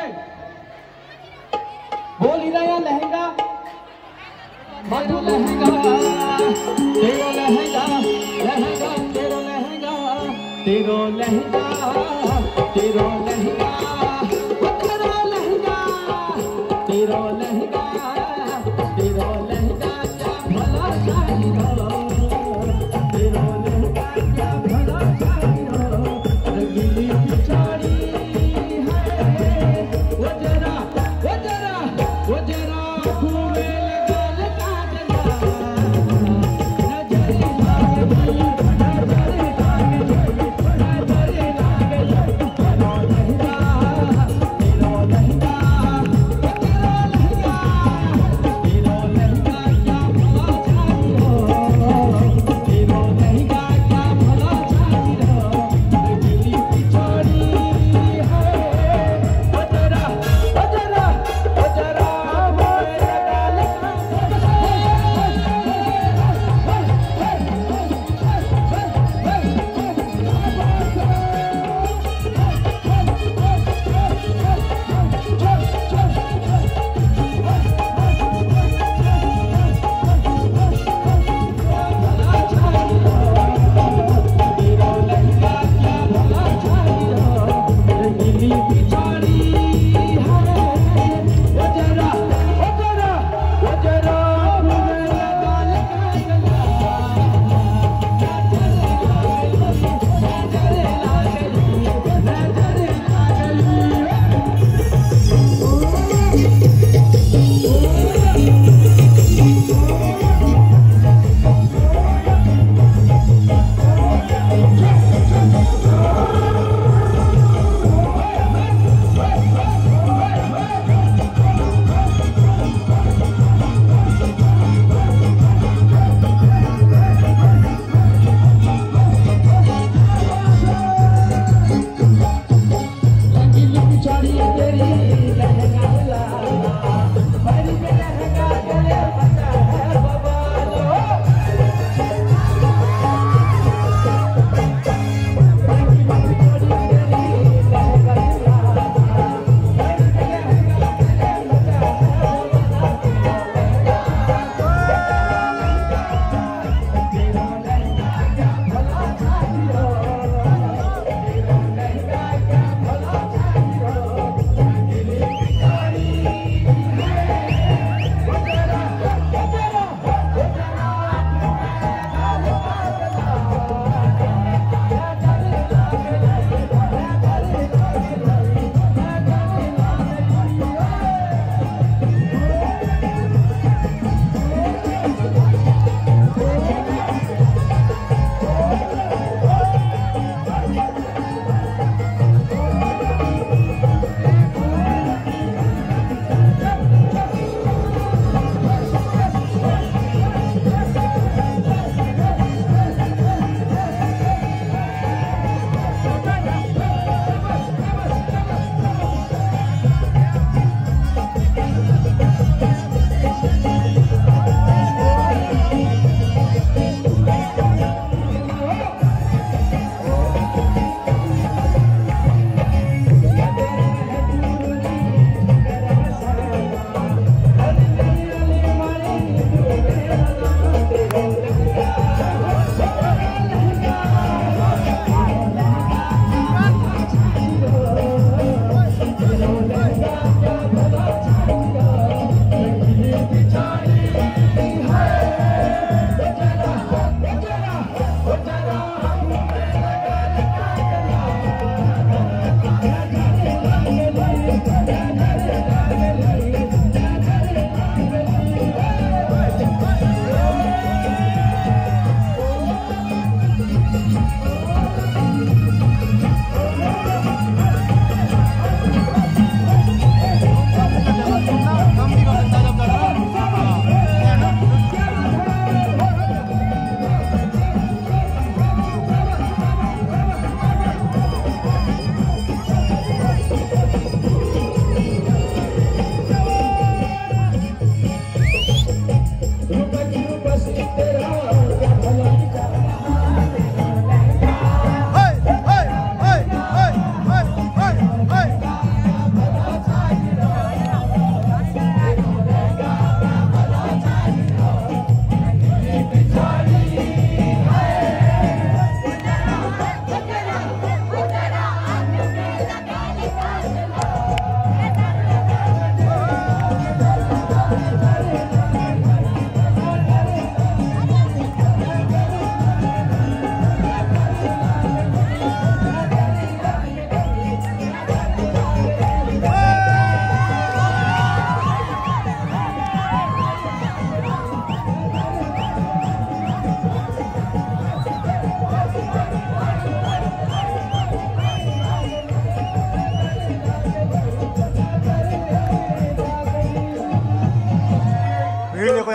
Speaker 9: बोल हीरा या लहंगा? तेरो लहंगा, तेरो लहंगा, लहंगा तेरो लहंगा, तेरो लहंगा, तेरो लहंगा, तेरो लहंगा, तेरो लहंगा, तेरो लहंगा क्या भला चाहिए, तेरो लहंगा क्या भला चाहिए, रंगीली पिछाड़ी है वो जरा वो जरा वो जरा घूमे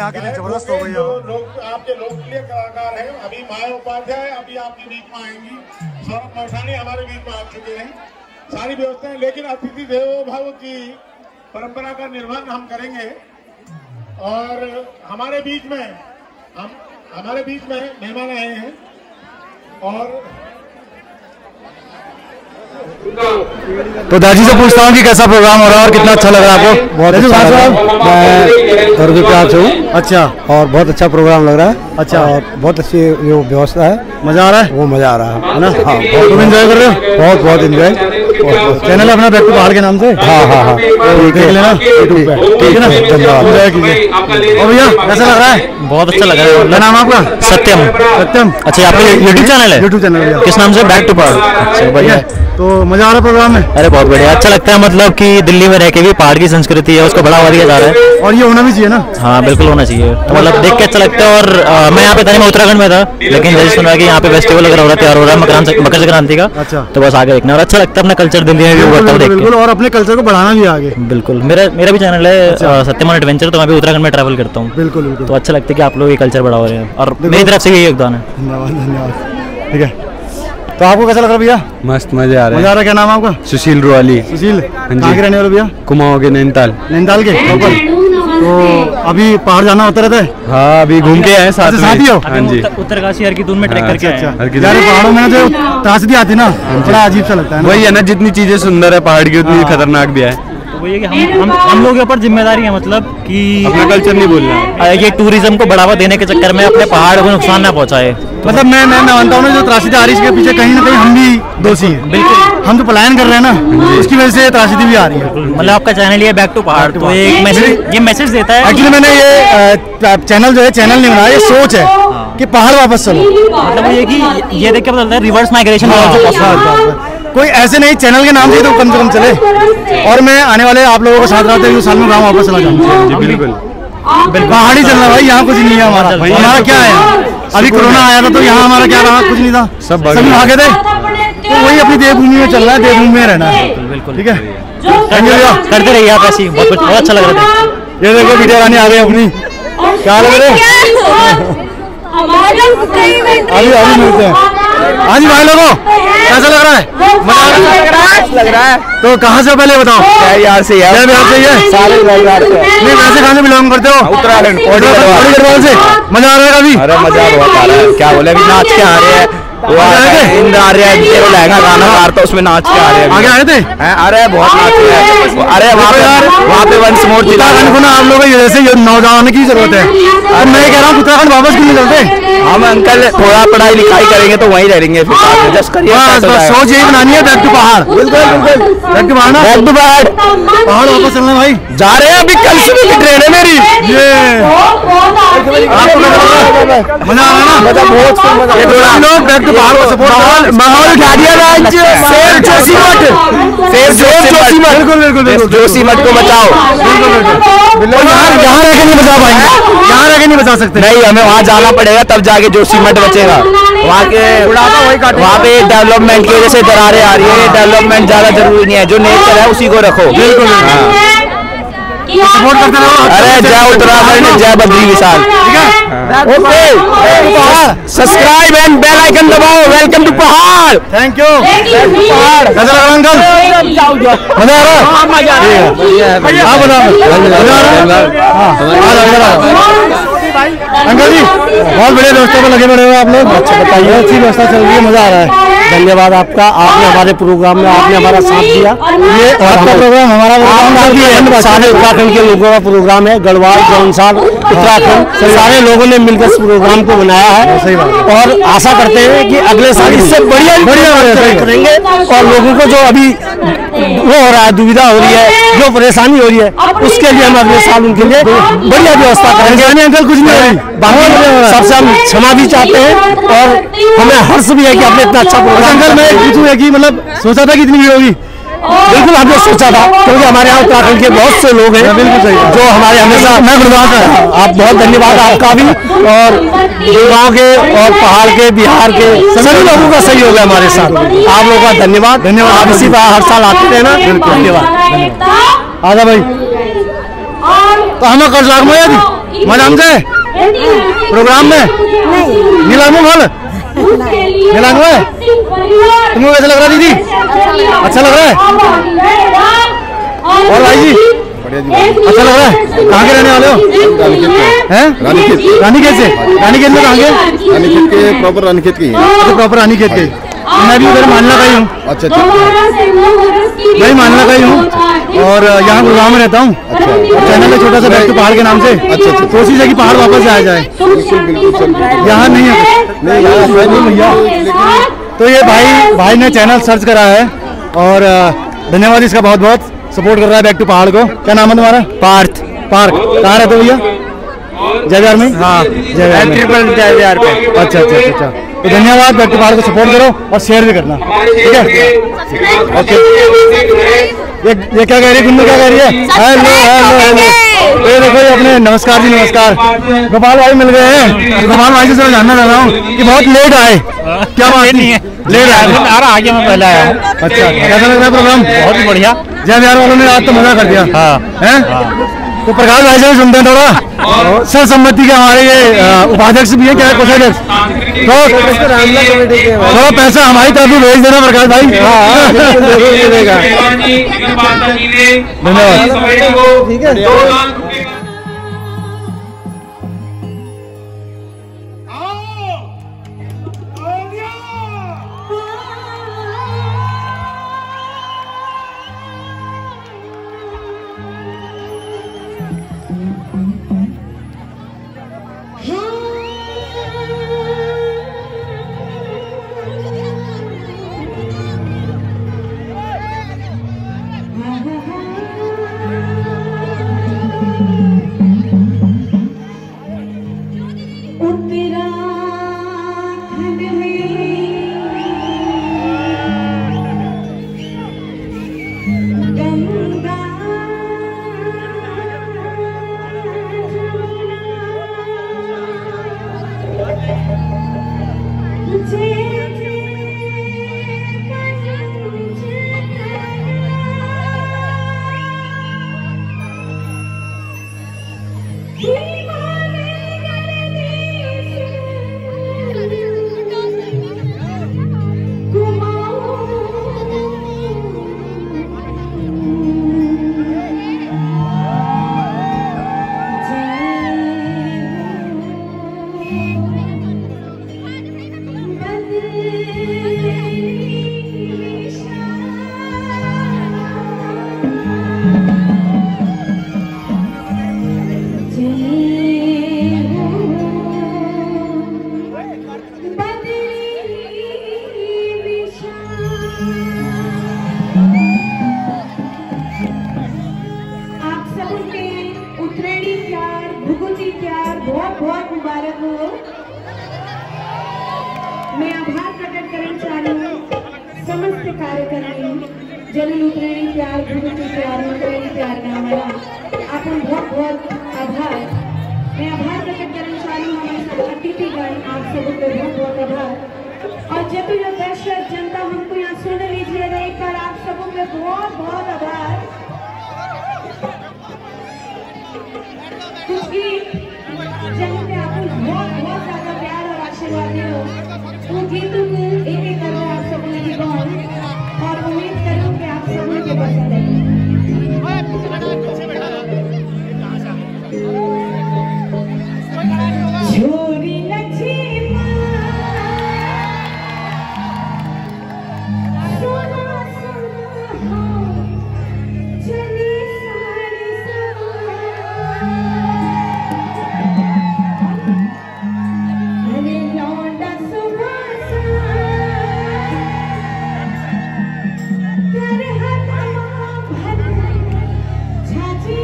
Speaker 1: यहाँ की जबरदस्त हो गई है।
Speaker 7: लोग आपके लोकप्रिय कलाकार हैं अभी माया उपाध्याय अभी आपके बीच में आएंगी, सौरभ मौठानी हमारे बीच में आ चुके हैं, सारी व्यवस्थाएं। लेकिन अतिथि देवो भव की परंपरा का निर्वहन हम करेंगे और हमारे बीच में हम हमारे बीच में मेहमान आए हैं और
Speaker 1: तो दादी से पूछता हूँ कि कैसा प्रोग्राम हो रहा है और कितना अच्छा लग रहा है आपको?
Speaker 6: बहुत अच्छा लग रहा है। मैं दुर्ग प्यार से हूँ।
Speaker 1: अच्छा,
Speaker 6: और बहुत अच्छा प्रोग्राम लग रहा है।
Speaker 1: अच्छा,
Speaker 6: और बहुत अच्छी जो व्यवस्था है,
Speaker 1: मजा आ रहा है,
Speaker 6: वो मजा आ रहा है
Speaker 1: ना?
Speaker 6: हाँ,
Speaker 1: तुम एंजॉय कर रहे हो?
Speaker 6: बहुत बहुत एंजॉय।
Speaker 1: चैनल है अपना बैक टू पहाड़ के नाम से?
Speaker 6: हाँ हाँ हाँ,
Speaker 1: देख लेना यूट्यूब पे, ठीक है ना?
Speaker 6: धन्यवाद।
Speaker 1: एंजॉय कीजिए। और भैया कैसा लग रहा है?
Speaker 10: बहुत अच्छा लग रहा है।
Speaker 1: क्या नाम है आपका?
Speaker 10: सत्यम।
Speaker 1: सत्यम,
Speaker 10: अच्छा, आपका यूट्यूब चैनल है?
Speaker 1: यूट्यूब चैनल भैया।
Speaker 10: किस नाम से? बैक टू पहाड़। अच्छा, बढ़िया।
Speaker 1: तो मजा आ रहा है प्रोग्राम में?
Speaker 10: अरे बहुत बढ़िया, अच्छा लगता है। मतलब कि दिल्ली में रह के भी पहाड़ की संस्कृति है उसको बढ़ावा दिया जा रहा है,
Speaker 1: और ये होना भी चाहिए ना?
Speaker 10: हाँ बिल्कुल होना चाहिए। तो मतलब देख के अच्छा लगता है। और आ, मैं यहाँ पे था नहीं, मैं उत्तराखंड में था, लेकिन जैसे सुना कि यहाँ पे फेस्टिवल वगैरह हो रहा है, त्योहार हो रहा है मकर मकर संक्रांति का।
Speaker 1: अच्छा,
Speaker 10: तो बस आगे देखना और अच्छा लगता है, अपना कल्चर दिल्ली में भी उभरता हुआ देख के।
Speaker 1: और अपने कल्चर को बढ़ाना भी आगे।
Speaker 10: बिल्कुल, मेरा मेरा भी चैनल है सत्यम एडवेंचर, तो मैं भी उत्तराखंड में ट्रैवल करता हूँ।
Speaker 1: बिल्कुल बिल्कुल।
Speaker 10: तो अच्छा लगता है कि आप लोग ये कल्चर बढ़ा रहे हैं और मेरी तरफ से यही योगदान है।
Speaker 1: धन्यवाद धन्यवाद। ठीक है, तो आपको कैसा लग रहा है भैया?
Speaker 6: मस्त मजा आ रहा है।
Speaker 1: मजा आ रहा है। क्या नाम है आपका?
Speaker 6: सुशील रुआली।
Speaker 1: सुशील, कहाँ के रहने वाले भैया?
Speaker 6: कुमाऊं के, नैनीताल।
Speaker 1: नैनीताल के प्रॉपर। तो अभी पहाड़ जाना होता रहता है?
Speaker 6: हाँ, अभी घूम के आए साथ में।
Speaker 1: साथ ही हो?
Speaker 10: हाँ जी, उत्तरकाशी हरकीदून में ट्रैक करके आए हैं।
Speaker 1: यार पहाड़ों में जो त्रासदी आती है ना, बड़ा अजीब सा लगता है ना।
Speaker 6: वही है ना, जितनी चीजें सुंदर है पहाड़ की उतनी खतरनाक भी है।
Speaker 10: तो वही है कि हम हम हम लोगों के ऊपर जिम्मेदारी है, मतलब कि
Speaker 6: अपना कल्चर नहीं भूलना।
Speaker 10: ये टूरिज्म को बढ़ावा देने के चक्कर में अपने पहाड़ को नुकसान ना पहुंचाए।
Speaker 1: मतलब मैं मैं मानता हूँ ना, जो त्रासदी आ रही है इसके पीछे कहीं ना कहीं हम भी दोषी हैं।
Speaker 10: बिल्कुल,
Speaker 1: हम तो पलायन कर रहे हैं ना, उसकी वजह से त्रासदी भी आ रही है।
Speaker 10: मतलब आपका चैनल ये बैक टू पहाड़, तो एक मैसेज ये मैसेज देता है।
Speaker 1: एक्चुअली मैंने ये चैनल जो है चैनल नहीं बनाया, ये सोच है कि पहाड़ वापस चलो।
Speaker 10: मतलब ये कि ये देख के पता चलता है रिवर्स माइग्रेशन।
Speaker 1: कोई ऐसे नहीं, चैनल के नाम से तो कम से कम चले। और मैं आने वाले आप लोगों के साथ रहते हुए साल में गाँव वापस चला जाऊँ।
Speaker 6: बिल्कुल,
Speaker 1: पहाड़ी चलना भाई, यहाँ कुछ नहीं है हमारा। हमारा क्या है, अभी कोरोना आया था तो यहाँ हमारा क्या रहा? कुछ नहीं था, सब भागे थे। तो वही अपनी देवभूमि में चल रहा है, देवभूमि में रहना है।
Speaker 10: बिल्कुल,
Speaker 1: ठीक है,
Speaker 10: करते रहिए आप ऐसी, बहुत कुछ बहुत अच्छा लग रहा है।
Speaker 1: ये देखो विद्या रानी आ गई अपनी, क्या लग रहे अभी अभी मिलते हैं। हाँ जी भाई लोगों, कैसा लग रहा है? मजा लग रहा है। तो कहाँ से पहले बताओ?
Speaker 6: यार से यार
Speaker 1: बिहार से ही है?
Speaker 6: सारे बिहार से।
Speaker 1: नहीं, वैसे कहाँ से बिलोंग करते हो?
Speaker 6: उत्तराखंड,
Speaker 1: गढ़वाल से। मजा आ रहा है अभी?
Speaker 6: अरे मजा बहुत आ रहा है, क्या बोले, अभी नाच के आ रहे हैं। वो आ रहे हैं, इंद्र आ रहा है, तेरे लहंगा गाना मारता उसमें नाच के आ रहे हैं।
Speaker 1: आगे आए थे?
Speaker 6: अरे बहुत नाच रहे हैं। अरे वहाँ पे यार, वहाँ पे वंश मोर
Speaker 1: उत्तराखंड को ना आप लोगों की जैसे नौजवान की जरूरत है। अब मैं कह रहा हूँ उत्तराखंड वापस क्यों नहीं चलते?
Speaker 6: हम अंकल थोड़ा पढ़ाई लिखाई करेंगे तो वहीं रहेंगे फिर साथ में, जस्ट करिए।
Speaker 1: बस बस सोच यही बनानी है, बैक टू पहाड़। बिल्कुल बिल्कुल, बैक टू पहाड़ ना, बैक टू पहाड़। पहाड़ वापस चलना भाई,
Speaker 6: जा रहे हैं। अभी कल सुबह की ट्रेन है मेरी।
Speaker 1: ये आपको मजा आ रहा है ना?
Speaker 6: मजा बहुत
Speaker 1: लोग बैक टू पहाड़ को सपोर्ट।
Speaker 6: माहौल उठा दिया राज्य। सेव जोशीमठ, सेव जोशीमठ,
Speaker 1: बिल्कुल बिल्कुल बिल्कुल,
Speaker 6: जोशीमठ को बचाओ।
Speaker 1: यहाँ यहाँ रह के नहीं बचा पाएंगे, यहाँ रह के नहीं बचा सकते।
Speaker 6: नहीं, हमें वहाँ जाना पड़ेगा तब जाके जोशीमठ बचेगा। वहाँ के वहाँ पे डेवलपमेंट की वजह से दरारें आ रही है। डेवलपमेंट ज्यादा जरूरी नहीं है, जो नेचर है उसी को रखो।
Speaker 1: बिल्कुल सपोर्ट करते रहो।
Speaker 6: अरे जय उत्तराखंड, जय बद्री विशाल।
Speaker 1: ठीक है,
Speaker 6: okay, subscribe and bell icon दबाओ। Welcome to Pahad.
Speaker 1: Thank you. पहाड़ कैसा लग रहा है अंकल? मजा आ रहा है?
Speaker 6: मजा आ रहा है।
Speaker 1: आप बताओ। अंकल जी बहुत बड़े दोस्तों को लगे बड़े हो आप लोग। अच्छा बताइए, अच्छी व्यवस्था चल रही है, मजा आ रहा है।
Speaker 6: धन्यवाद आपका, आपने हमारे प्रोग्राम में आपने हमारा साथ दिया।
Speaker 1: ये आपका प्रोग्राम हमारा प्रोग्राम
Speaker 6: सारे उत्तराखंड के लोगों का प्रोग्राम है। गढ़वाल, जौनसार, उत्तराखंड सारे लोगों ने मिलकर इस प्रोग्राम को बनाया है।
Speaker 1: सही बात।
Speaker 6: और आशा करते हैं कि अगले साल इससे बढ़िया बढ़िया करेंगे। और लोगों को जो अभी वो हो रहा है, दुविधा हो रही है, जो परेशानी हो रही है, उसके लिए हम अगले साल उनके लिए बढ़िया व्यवस्था करेंगे।
Speaker 1: अंकल कुछ नहीं हो रही,
Speaker 6: बाकी सबसे हम क्षमा भी चाहते हैं और हमें हर्ष भी है कि आपने इतना अच्छा प्रोग्राम।
Speaker 1: अंकल मैं पूछूं है कि मतलब सोचा था कि इतनी भीड़ होगी?
Speaker 6: बिल्कुल हमने सोचा था, क्योंकि हमारे यहाँ उत्तराखंड के बहुत से लोग हैं।
Speaker 1: बिल्कुल सही,
Speaker 6: जो हमारे हमेशा मैं गुणगान का। आप बहुत धन्यवाद आपका भी, और गाँव के और पहाड़ के, बिहार के सभी लोगों का सहयोग है हमारे साथ। आप लोगों का धन्यवाद।
Speaker 1: धन्यवाद।
Speaker 6: आप इसी तरह हर साल आते रहना। धन्यवाद।
Speaker 1: आजा भाई, तो हमें कर्ज लाख में मजाम से प्रोग्राम में नीलामू हल नीलामू है। तुमको कैसा लग रहा है दीदी? अच्छा लग रहा है। और भाई जी अच्छा लग रहा है। कहाँ के रहने वाले हो? हैं? रानीखेत। रानीखेत से? रानीखेत में कहाँ के?
Speaker 11: रानीखेत के प्रॉपर रानीखेत की।
Speaker 1: अच्छा प्रॉपर रानीखेत के। मैं भी उधर मानला का ही हूँ।
Speaker 11: अच्छा अच्छा
Speaker 1: मैं मानला का ही हूँ और यहाँ गुड़गांव में रहता हूँ। चैनल है छोटा सा बैक टू पहाड़ के नाम से। अच्छा अच्छा कोशिश है कि पहाड़ वापस से आ जाए। यहाँ नहीं है नहीं भैया। तो ये भाई भाई ने चैनल सर्च करा है और धन्यवाद इसका बहुत बहुत सपोर्ट कर रहा है बैक टू पहाड़ को। क्या नाम है तुम्हारा? पार्थ। पार्थ कहाँ रहते हो भैया? जय बिहार में। हाँ जय बिहार जय बिहार पे। अच्छा अच्छा अच्छा तो धन्यवाद बैक टू पहाड़ को सपोर्ट करो और शेयर भी करना ठीक है। ओके ये ये क्या कह रही है? गुन्नू क्या कह रही है? Hello hello hello. तो ये देखो ये अपने नमस्कार जी नमस्कार गोपाल भाई मिल गए हैं। गोपाल भाई से मैं जानना चाह रहा हूँ कि बहुत लेट आए। क्या बात नहीं है? लेट आए आगे मैं पहले आया। अच्छा कैसा लग रहा है प्रोग्राम? बहुत ही बढ़िया। जय बिहार वालों ने आज तो मजा कर दिया। हाँ हैं तो प्रकाश भाई से भी सुनते हैं थोड़ा। सर सम्मति के हमारे ये उपाध्यक्ष भी हैं क्या कोषाध्यक्ष? तो थोड़ा पैसा हमारी तरफ भी भेज देना प्रकाश भाई। धन्यवाद ठीक है।
Speaker 4: जरूर उतरेणी प्यार भूमि प्यार उतरेणी प्यार का हमारा आपन बहुत बहुत आभार। मैं आभार प्रकट करना चाहूँ हमारे सब अतिथिगण आप सबों का बहुत बहुत आभार। और जब भी दर्शक जनता हमको यहाँ सुन लीजिएगा एक बार आप सबों का बहुत बहुत आभार। कुछ गीत जहाँ पे आपको बहुत बहुत ज्यादा प्यार और आशीर्वाद हो वो गीतों को एक एक करके आप सबों ने गाओ और उम्मीद करूँ कि आप सबों को पसंद आए। छोरी लक्ष्मी सोना सोना चली सारी अरे लौंडा सुहासा कर हवा भर झांची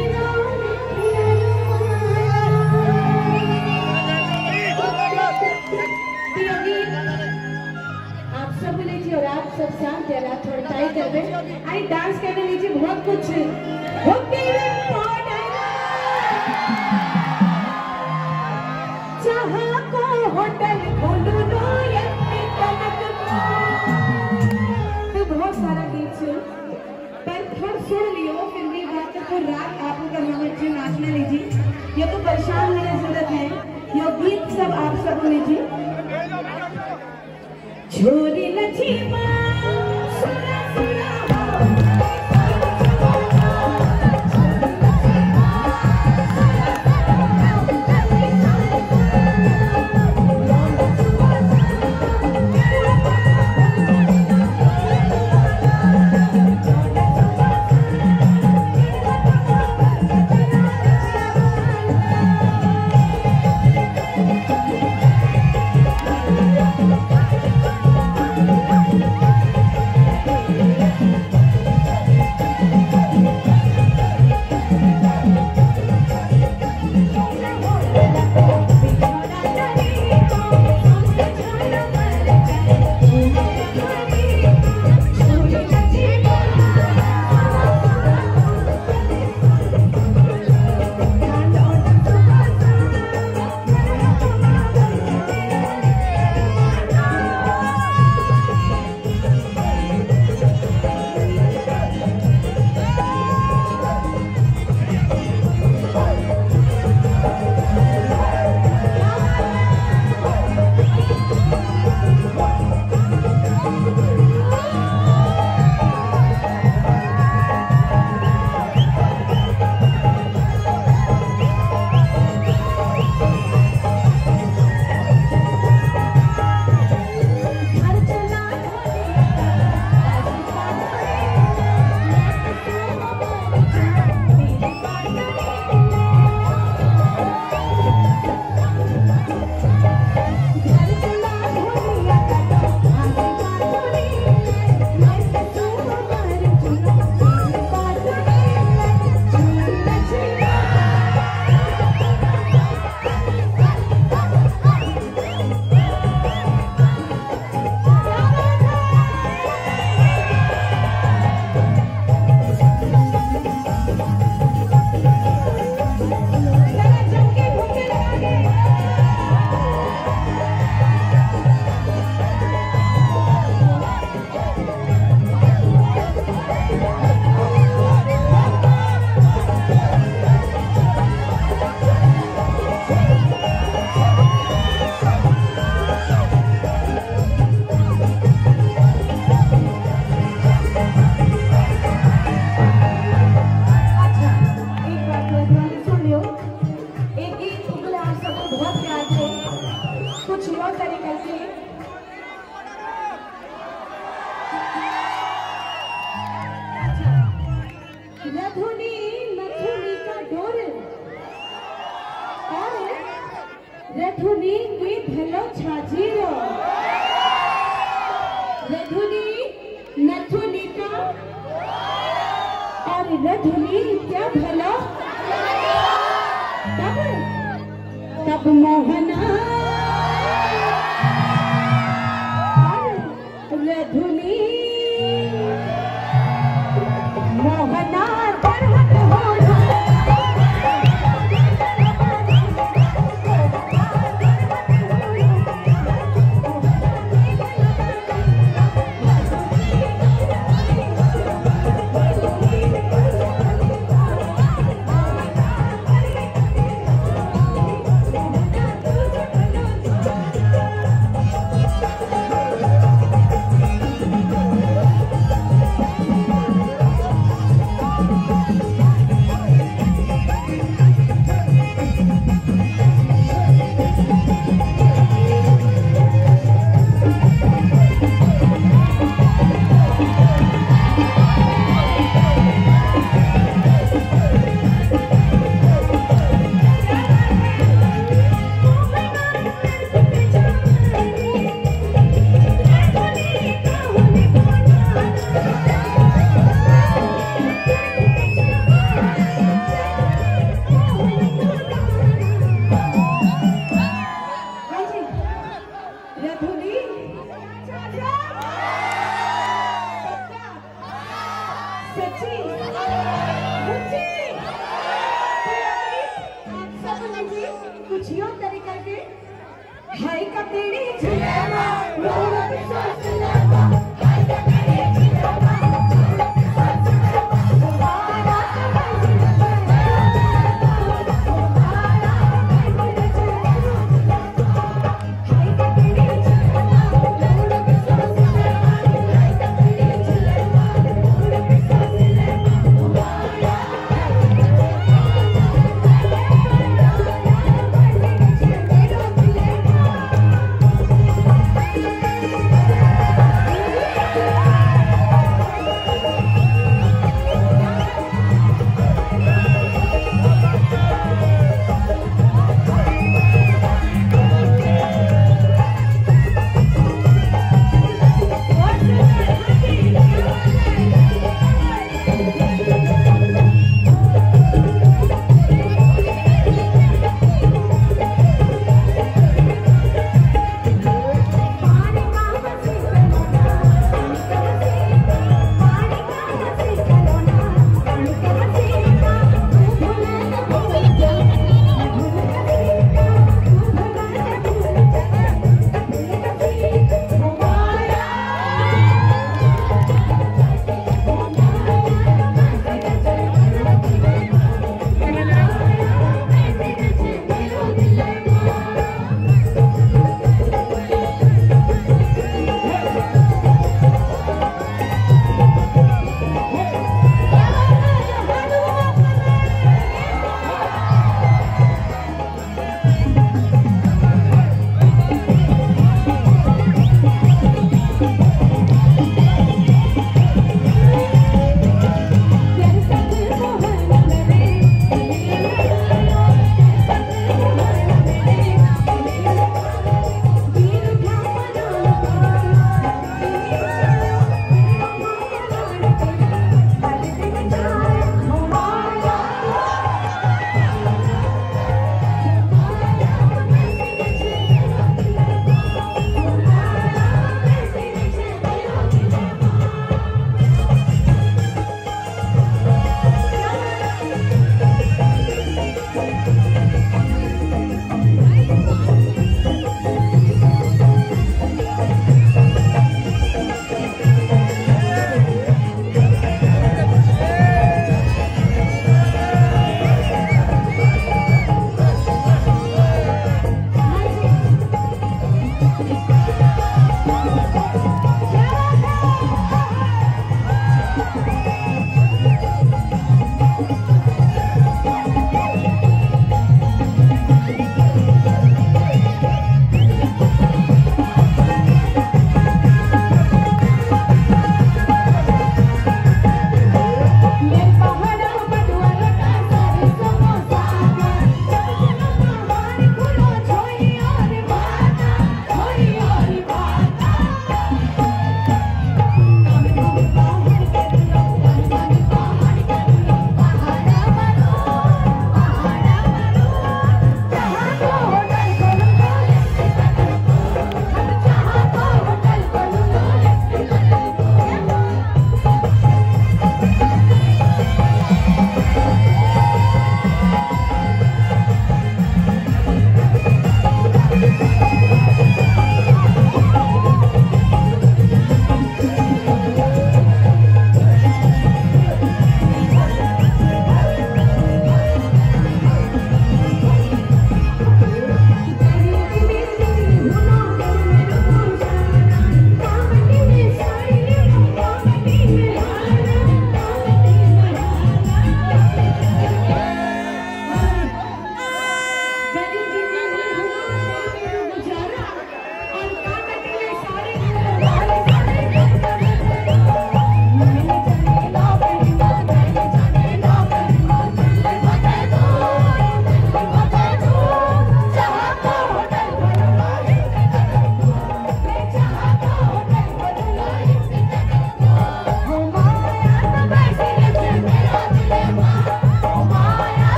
Speaker 4: आप सब लीजिए और आप सब शांत है रात थोड़ा टाइट कर दे। आई डांस करने लीजिए बहुत कुछ होते हुए पॉट जहाँ को होटल खोलू नो ये तनक तो बहुत सारा गीत छे पर थोड़ा सुन लियो फिर भी बात को रात आप अगर हमें जी नाचने लीजिए ये तो परेशान छोरी लक्ष्मी रधुनी की भलो छाजीरो रधुनी नथुनी का और रधुनी क्या भलो तब तब मोहना और रधुनी मोहना तरहत होना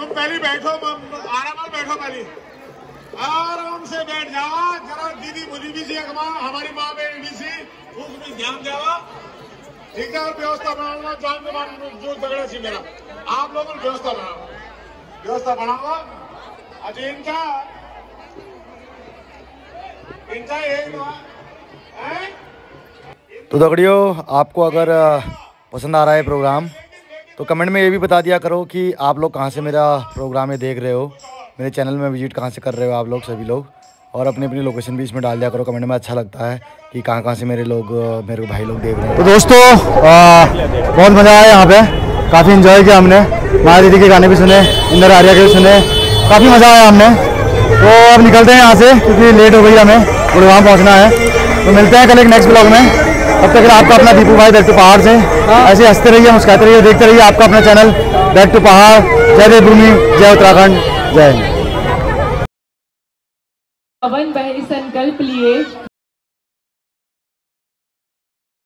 Speaker 7: पहले बैठो, आराम से बैठो, पहले आराम से बैठ जाओ। जरा दीदी मुझे भी सी हमारी माँ बहन भी सी उसमें ध्यान देवा, ठीक है। और व्यवस्था बनाना जान जो झगड़ा सी मेरा आप लोगों ने व्यवस्था बनाओ, व्यवस्था बनाओ। अच्छा इनका इनका यही है।
Speaker 1: तो दगड़ियों, आपको अगर पसंद आ रहा है प्रोग्राम तो कमेंट में ये भी बता दिया करो कि आप लोग कहाँ से मेरा प्रोग्राम ये देख रहे हो, मेरे चैनल में विजिट कहाँ से कर रहे हो आप लोग सभी लोग, और अपनी अपनी लोकेशन भी इसमें डाल दिया करो कमेंट में। अच्छा लगता है कि कहाँ कहाँ से मेरे लोग मेरे भाई लोग देख रहे हैं। तो दोस्तों आ, बहुत मज़ा आया यहाँ पे, काफ़ी इन्जॉय किया हमने, माया दीदी के गाने भी सुने, इंदर आर्या के भी सुने, काफ़ी मज़ा आया हमने। तो अब निकलते हैं यहाँ से क्योंकि लेट हो गई हमें, गुड़गांव पहुँचना है। तो मिलते हैं कल एक नेक्स्ट ब्लॉग में, तब तक आपका अपना दीपू भाई बैक टू पहाड़ से। ऐसे हंसते रहिए, मुस्कुराते रहिए, देखते रहिए आपका अपना चैनल बैक टू पहाड़। जय देवभूमि, जय उत्तराखंड, जय हिंद।
Speaker 3: पवन भाई संकल्प लिए